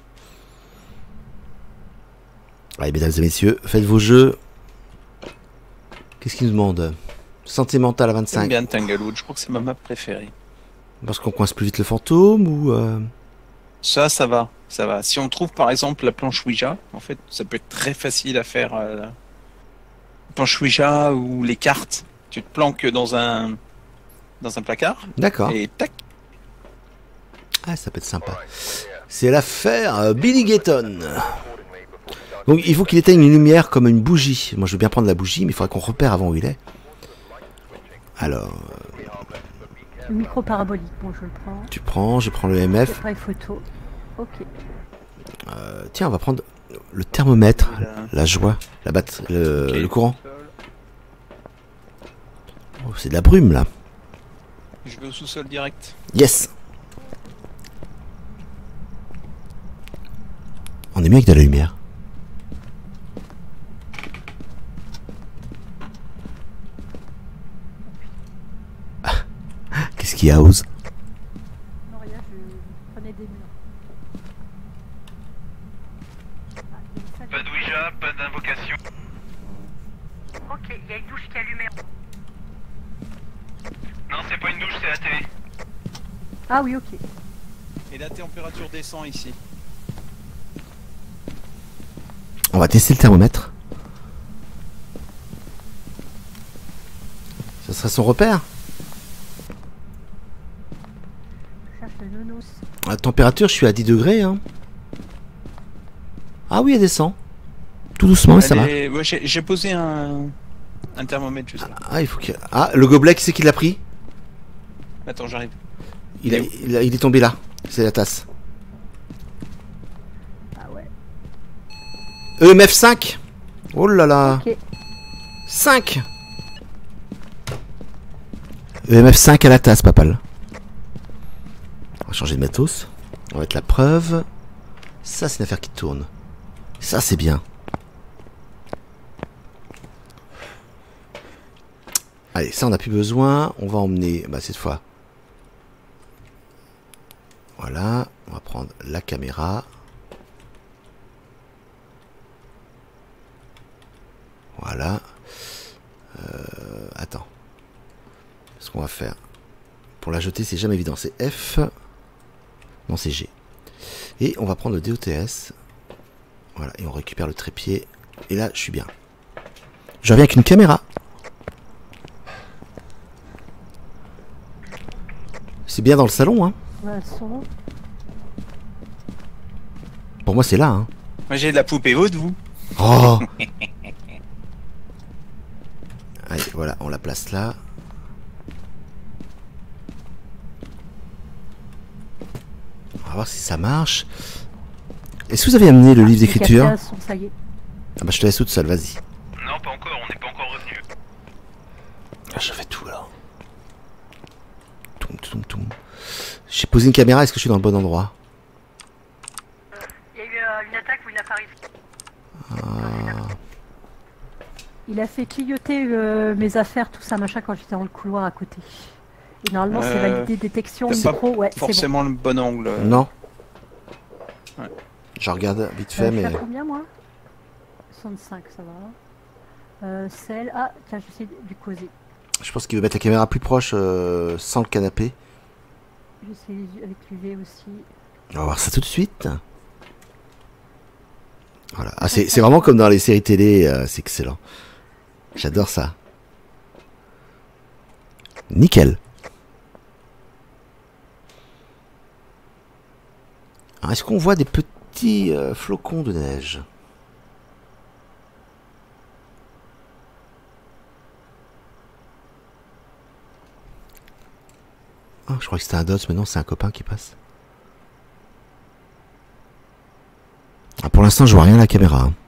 Allez, mesdames et messieurs, faites vos jeux. Qu'est-ce qu'il nous demande? Santé mentale à J'aime vingt-cinq. bien Tanglewood, je crois que c'est ma map préférée. Parce qu'on coince plus vite le fantôme ou... euh, Ça, ça va, ça va. Si on trouve par exemple la planche Ouija, en fait, ça peut être très facile à faire. Euh, la planche Ouija ou les cartes. Tu te planques dans un dans un placard D'accord. et tac. Ah, ça peut être sympa. C'est l'affaire euh, Billy Gayton. Donc il faut qu'il éteigne une lumière comme une bougie. Moi je veux bien prendre la bougie, mais il faudrait qu'on repère avant où il est. Alors, Le micro parabolique, bon, je le prends. tu prends, je prends le M F. Appareil photo. Ok. Euh, tiens, on va prendre le thermomètre, la joie, la batte, le, Ok. le courant. Oh, c'est de la brume là. Je vais au sous-sol direct. Yes. On est mieux avec de la lumière. Ah, qu'est-ce qu'il y a, Ose? Non, rien, je prenais des murs. Ah, il y a une salle- Pas de Ouija, pas d'invocation. Ok, il y a une douche qui est allumée. Non, c'est pas une douche, c'est la télé. Ah oui, ok. Et la température descend ici. On va tester le thermomètre. Ce serait son repère. Je cherche le nonos. La température, je suis à dix degrés. Hein. Ah oui, elle descend. Tout doucement, mais ça va. Allez, ouais, j'ai j'ai posé un un thermomètre juste là. Ah, il faut qu'il... Ah, le gobelet, qui c'est qui l'a pris? Attends, j'arrive. il, a- il, a- il est tombé là. C'est la tasse. Ah ouais. E M F cinq. Oh là là. Ok. cinq. E M F cinq à la tasse, papal. On va changer de matos. On va mettre la preuve. Ça, c'est une affaire qui tourne. Ça, c'est bien. Allez, ça on n'a plus besoin. On va emmener, bah, cette fois. Voilà, on va prendre la caméra. Voilà. Euh, attends. Ce qu'on va faire. Pour la jeter, c'est jamais évident. C'est F. Non, c'est G. Et on va prendre le D O T S. Voilà, et on récupère le trépied. Et là, je suis bien. Je reviens avec une caméra. C'est bien dans le salon, hein. Ouais, son. Pour moi, c'est là, hein. Moi j'ai de la poupée haute, vous. Oh. Allez, voilà, on la place là. On va voir si ça marche. Est-ce que vous avez amené le livre d'écriture? Les son, ça y est. Ah bah je te laisse toute seule, vas-y. Non, pas encore, on n'est pas encore revenu. Ah, je fais tout là. Toum, toum, toum. J'ai posé une caméra, est-ce que je suis dans le bon endroit? Il y a eu euh, une attaque ou une apparition. Ah. Il a fait clignoter euh, mes affaires, tout ça, machin, quand j'étais dans le couloir à côté. Et normalement, c'est Euh, validé détection, t'as pas micro, ouais, c'est bon. Forcément le bon angle. euh. Non. Ouais. Je regarde vite Euh, fait, je suis mais... à combien, moi soixante-cinq, ça va. Euh, celle... Ah, tiens, j'essaie de lui causer. Je pense qu'il veut mettre la caméra plus proche, euh, sans le canapé. J'essaie avec l'U V aussi. On va voir ça tout de suite. Voilà. Ah, c'est c'est vraiment comme dans les séries télé, euh, c'est excellent. J'adore ça. Nickel. Alors, est-ce qu'on voit des petits euh, flocons de neige? Ah, je crois que c'était un Dots, mais non, c'est un copain qui passe. Ah, pour l'instant, je vois rien à la caméra. Hein.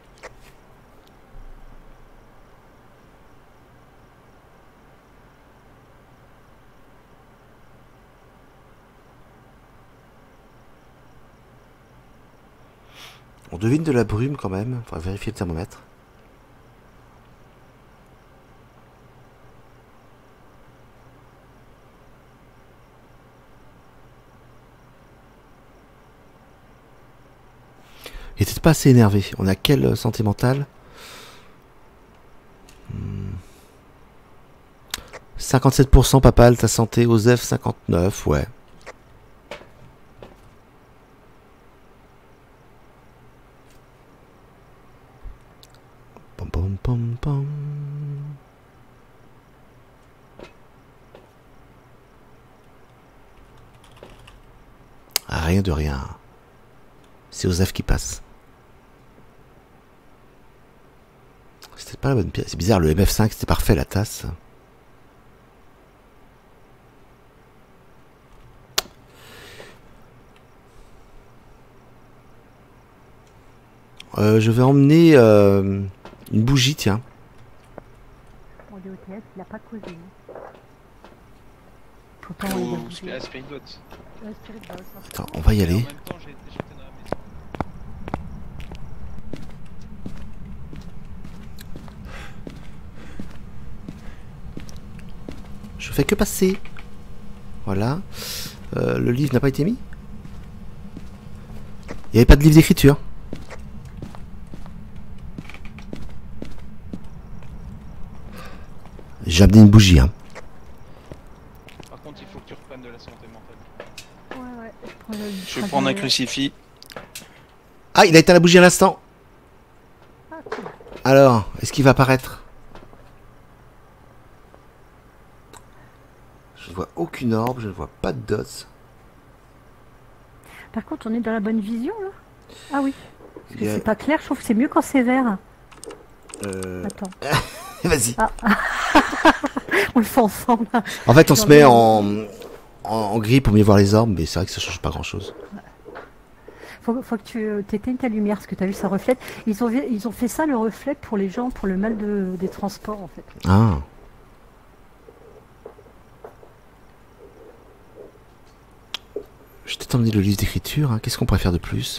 On devine de la brume quand même. On va vérifier le thermomètre. Il était pas assez énervé. On a quelle santé mentale? hmm. cinquante-sept pour cent Papal, ta santé. Osef cinquante-neuf, ouais. Pom pom pom pom. Ah, rien de rien. C'est Osef qui passe. C'était pas la bonne pièce. C'est bizarre, le M F cinq c'était parfait, la tasse. Euh, je vais emmener euh, une bougie, tiens. Pour le O T S, il n'a pas causé. Hein. Pourtant, il a Ou bougé. Spirit Spirit Bot. Ouais, Spirit Boss, hein. Attends, on va y Et en aller. même temps, j'ai- j'étais dans la maison. Je fais que passer. Voilà. Euh, le livre n'a pas été mis? Il n'y avait pas de livre d'écriture. J'ai amené une bougie, hein. Par contre, il faut que tu reprennes de la santé mentale. Ouais, ouais. Je, prends le Je vais prendre un crucifix. Ah, il a éteint la bougie à l'instant. Ah, cool. Alors, est-ce qu'il va apparaître? Je ne vois aucune orbe, je ne vois pas de dots. Par contre, on est dans la bonne vision, là. Ah oui. Parce que Il y a- c'est pas clair, je trouve que c'est mieux quand c'est vert. Euh... Attends. Vas-y. On le fait ensemble. En fait, on se Dans met le- en, en, en gris pour mieux voir les orbes, mais c'est vrai que ça change pas grand-chose. Faut, faut que tu euh, t'éteignes ta lumière, parce que tu as vu, ça reflète. Ils ont, ils ont fait ça, le reflet, pour les gens, pour le mal de, des transports, en fait. Ah. Je t'ai emmené le livre d'écriture, hein. Qu'est-ce qu'on pourrait faire de plus?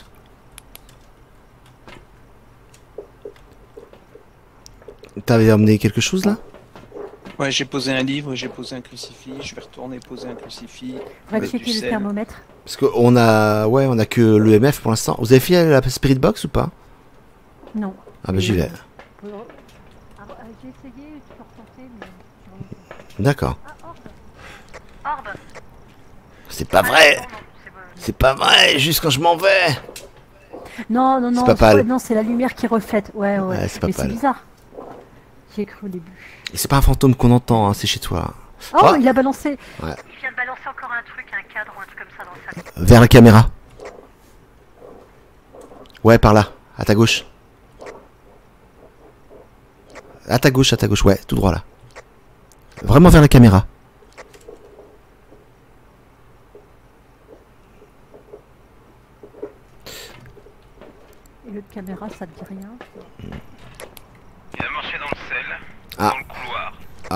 T'avais emmené quelque chose là? Ouais, j'ai posé un livre, j'ai posé un crucifix, je vais retourner poser un crucifix. On va avec du checker le sel. thermomètre. Parce qu'on a, ouais, on a que l'E M F pour l'instant. Vous avez fait la Spirit Box ou pas? Non. Ah bah j'y vais. Ah, euh, j'ai essayé, tu peux retenter, mais... D'accord. Ah, orbe. Orbe. C'est pas Ah, vrai. non, non, c'est bon. C'est pas vrai. Juste quand je m'en vais. Non, non, non, C'est pas pâle. ouais, non, c'est la lumière qui reflète. Ouais, ouais. Ouais, c'est pas mais c'est pâle. bizarre. J'y ai cru au début. Et c'est pas un fantôme qu'on entend, hein, c'est chez toi. Oh, Ah. il a balancé. Il vient de balancer encore un truc, un cadre ou un truc comme ça dans sa... Vers la caméra. Ouais, par là, à ta gauche. À ta gauche, à ta gauche, ouais, tout droit là. Vraiment vers la caméra. Et l'autre caméra, ça te dit rien. Il a marché dans le sel, Ah. dans le couloir.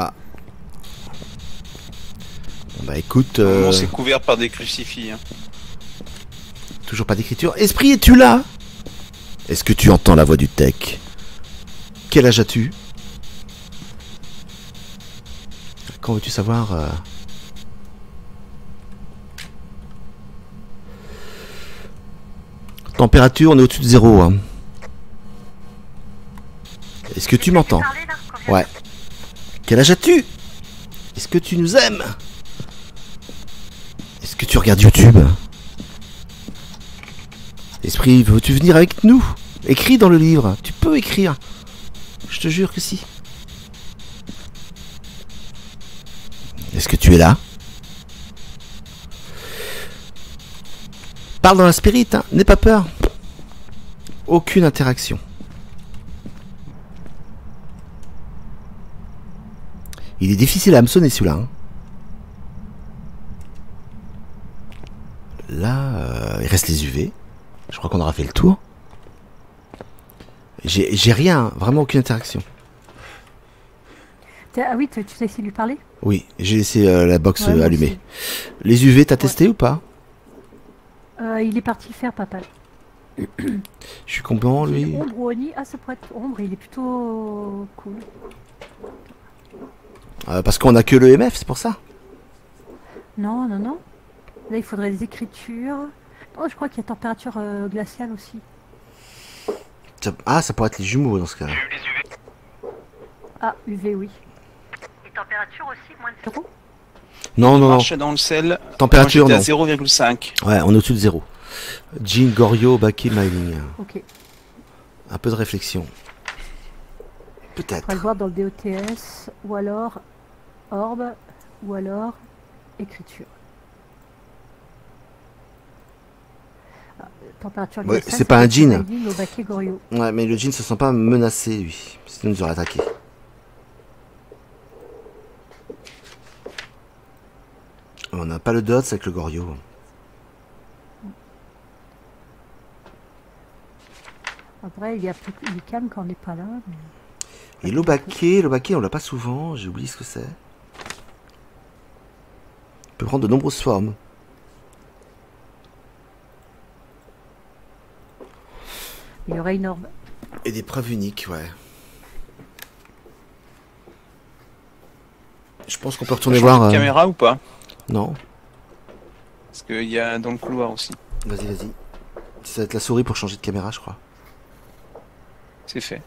Bon, bah écoute, Pour le euh, moment, c'est couvert par des crucifix. Hein. toujours pas d'écriture. Esprit, es-tu là? Est-ce que tu entends la voix du tech? Quel âge as-tu? Quand veux-tu savoir euh, Température, on est au-dessus de zéro. Hein. Est-ce que tu m'entends? Parlez, là, qu'on vient Ouais. Quel âge as-tu? Est-ce que tu nous aimes? Est-ce que tu regardes YouTube? Esprit, veux-tu venir avec nous? Écris dans le livre. Tu peux écrire. Je te jure que si. Est-ce que tu es là? Parle dans la spirit, hein. N'aie pas peur. Aucune interaction. Il est difficile à hameçonner celui-là. Hein. Là, euh, il reste les U V. Je crois qu'on aura fait le tour. J'ai j'ai rien, vraiment aucune interaction. T'as- Ah oui, tu tu as essayé de lui parler? Oui, j'ai laissé euh, la box Ouais, euh, moi allumée. aussi. Les U V, t'as testé ou pas? Euh, il est parti le faire, papa. Je suis complètement lui. Ombre ou Oni? Ah, ça pourrait être Ombre, il est plutôt cool. Euh, parce qu'on a que le M F, c'est pour ça. Non, non, non. Là, il faudrait des écritures. Oh, je crois qu'il y a température euh, glaciale aussi. Ça- Ah, ça pourrait être les jumeaux dans ce cas-là. J'ai eu les U V. Ah, U V, oui. Et température aussi, moins de Zéro? Non, non, non. Marche dans le sel. Température, Moi, j'étais non. à zéro virgule cinq. Ouais, on est au-dessus de zéro. Jean, Gorio, Baki, Myling. Ok. Un peu de réflexion. On Peut-être. va le voir dans le D O T S, ou alors orbe, ou alors écriture. Ah, température Ouais, glaciale, c'est pas un peut-être djinn. Myling, Obake, Goryo. Ouais, mais le Jean se sent pas menacé, lui. Sinon, il nous aurait attaqué. On n'a pas le dots avec le Gorio. Après, il, y a plus... il est calme quand on n'est pas là. mais- Et l'Obake, l'Obake, on l'a pas souvent. J'ai oublié ce que c'est. Il peut prendre de nombreuses formes. Il y aurait une orbe. Et des preuves uniques, ouais. Je pense qu'on peut retourner Changer voir. de euh, caméra ou pas? Non. Parce qu'il y a dans le couloir aussi. Vas-y, vas-y. Ça va être la souris pour changer de caméra, je crois. C'est fait.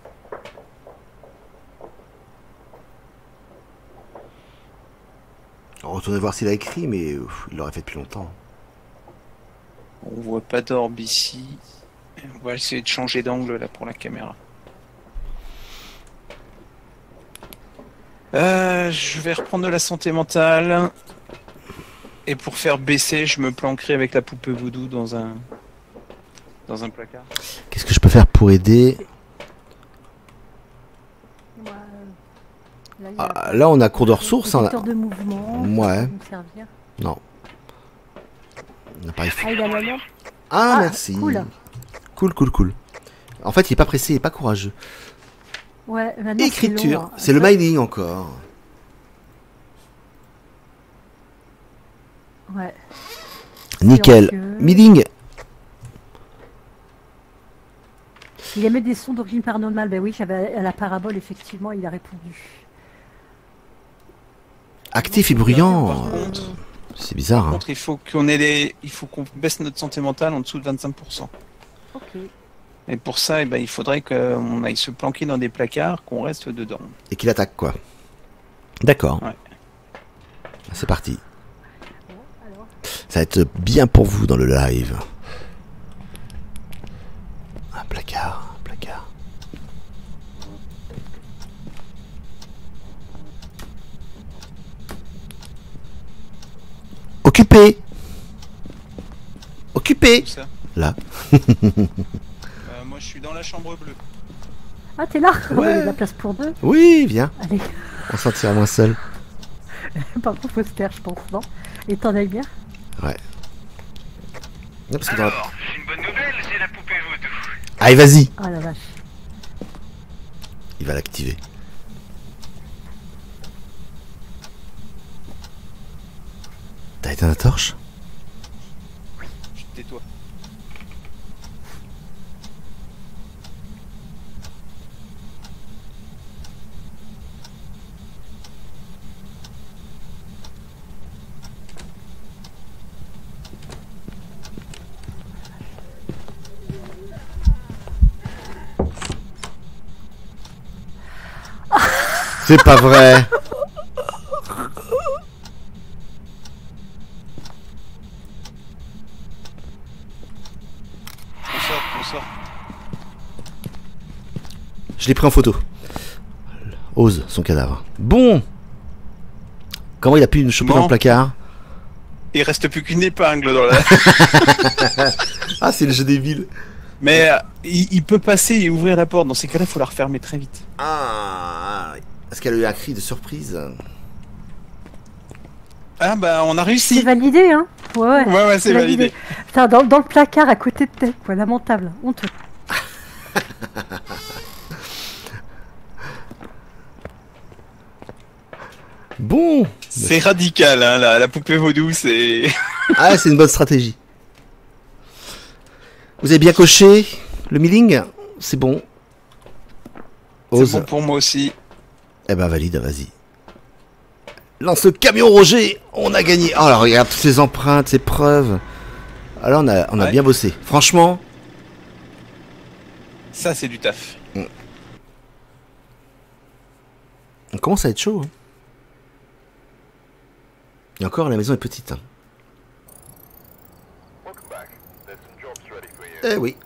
Retourner voir s'il a écrit, mais ouf, il l'aurait fait depuis longtemps. On voit pas d'orbe ici. On va essayer de changer d'angle là pour la caméra. Euh, je vais reprendre de la santé mentale. Et pour faire baisser, je me planquerai avec la poupée voodoo dans un dans un placard. Qu'est-ce que je peux faire pour aider? Moi, euh, là, il y a- Ah, là, on a cours de ressources. Hein, là. Vecteur de mouvement. Ouais. Ça peut me servir. Non. On n'a pas Ah, il a la lampe. Ah, Ah, merci. cool. Cool, cool, cool. En fait, il est pas pressé, il est pas courageux. Ouais, maintenant, c'est Écriture, long, hein. c'est le Ça- mailing encore. Ouais. Nickel. Silencieux. Mailing. Il émet des sons d'origine paranormale. Ben oui, j'avais à la parabole, effectivement, il a répondu. Actif et bruyant. Par euh, contre, C'est bizarre. par Hein. contre, il faut qu'on ait les, il faut qu'on baisse notre santé mentale en dessous de vingt-cinq pour cent. Ok. Et pour ça, eh ben, il faudrait qu'on aille se planquer dans des placards, qu'on reste dedans. Et qu'il attaque quoi. D'accord. Ouais. C'est parti. Alors, Ça va être bien pour vous dans le live. Un placard, un placard. Occupé. Occupé. Tout ça. Là. Euh, moi, je suis dans la chambre bleue. ah, t'es là. Ouais. Il y a de la place pour deux. Oui, viens. Allez. On s'en tire moins seul. Par contre, faut se taire, je pense, non? Et t'en ailles bien? Ouais. Non, parce que dans la- Alors, j'ai une bonne nouvelle, j'ai la poupée vaudou. Allez, vas-y. Ah la vache. Il va l'activer. T'as éteint la torche? Tais-toi. C'est pas vrai. On sort, on sort. Je l'ai pris en photo. Ose son cadavre. Bon. Comment il a pu nous choper Bon. dans le placard? Il reste plus qu'une épingle dans la. Ah, c'est le jeu des villes. Mais euh, il, il peut passer et ouvrir la porte. Dans ces cas-là, il faut la refermer très vite. Ah. Est-ce qu'elle a eu un cri de surprise? Ah bah, on a C'est réussi. validé, hein? Ouais, ouais. Ouais, ouais, c'est validé. Putain, dans, dans le placard à côté de tes, quoi, lamentable, honteux. Bon. C'est radical, hein, la, la poupée vaudou, c'est. Ah, c'est une bonne stratégie. Vous avez bien coché le milling? C'est bon. C'est Ose. bon pour moi aussi. Eh ben valide, vas-y. Lance le camion, Roger. On a gagné. Oh là, regarde toutes ces empreintes, ces preuves. Alors on a, on a Ouais. bien bossé. Franchement. Ça, c'est du taf. On commence à être chaud. Hein. Et encore, la maison est petite. Hein. Eh oui.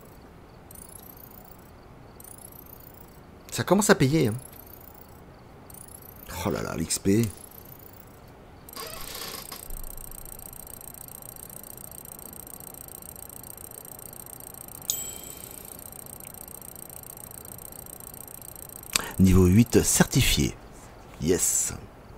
Ça commence à payer. Hein. Oh là là, l'X P. Niveau huit certifié. Yes.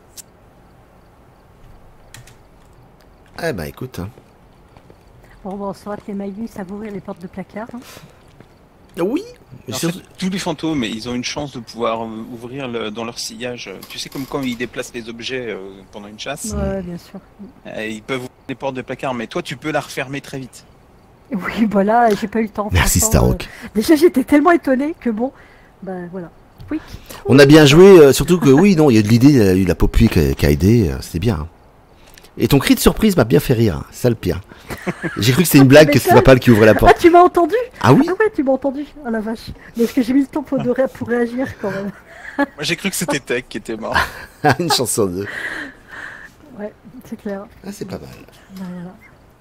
Eh ben écoute. Hein. Bon, bon, on saura que les Maïlis savent ouvrir les portes de placard. Hein. Oui. En Sur- fait, tous les fantômes, ils ont une chance de pouvoir euh, ouvrir le- dans leur sillage. euh, Tu sais, comme quand ils déplacent les objets euh, pendant une chasse, Ouais, bien sûr. euh, ils peuvent ouvrir les portes de placard, mais toi, tu peux la refermer très vite. Oui, voilà, j'ai pas eu le temps. Merci franchement, Starhawk. euh, déjà, j'étais tellement étonnée que bon, ben voilà. Oui. On a bien joué, euh, surtout que oui, non, il y a de l'idée, il y a eu la Popui qui a, qui a aidé, euh, c'était bien. Hein. Et ton cri de surprise m'a bien fait rire, hein, c'est ça le pire. J'ai cru que c'était une blague, que c'était Papal qui ouvrait la Ah, porte. tu m'as entendu? Ah oui? Ah ouais, tu m'as entendu. Ah la vache. Mais est-ce que j'ai mis le temps pour, de ré- pour réagir quand même? Moi, j'ai cru que c'était Tech qui était mort. Une chanson de. Ouais, c'est clair. Ah, c'est pas mal. Ben, voilà.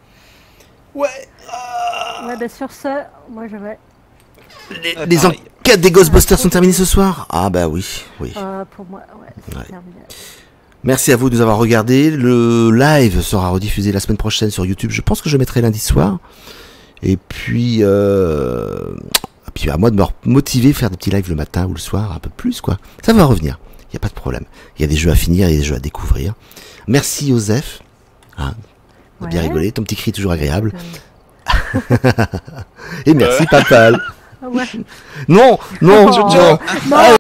Ouais. Ouais, ben sur ce, moi je vais. Les, Ah, les pareil. enquêtes des Ghostbusters sont terminées ce soir? Ah bah oui, oui. Euh, pour moi, ouais, c'est Ouais. terminé. Merci à vous de nous avoir regardés. Le live sera rediffusé la semaine prochaine sur YouTube. Je pense que je mettrai lundi soir. Et puis, euh... et puis à moi de me motiver, faire des petits lives le matin ou le soir, un peu plus quoi. Ça va revenir. Il n'y a pas de problème. Il y a des jeux à finir, il y a des jeux à découvrir. Merci Joseph. Hein, on a bien Ouais. rigolé. Ton petit cri est toujours agréable. Euh, Et merci Papal. ah ouais. Non, non, Oh. non. Non.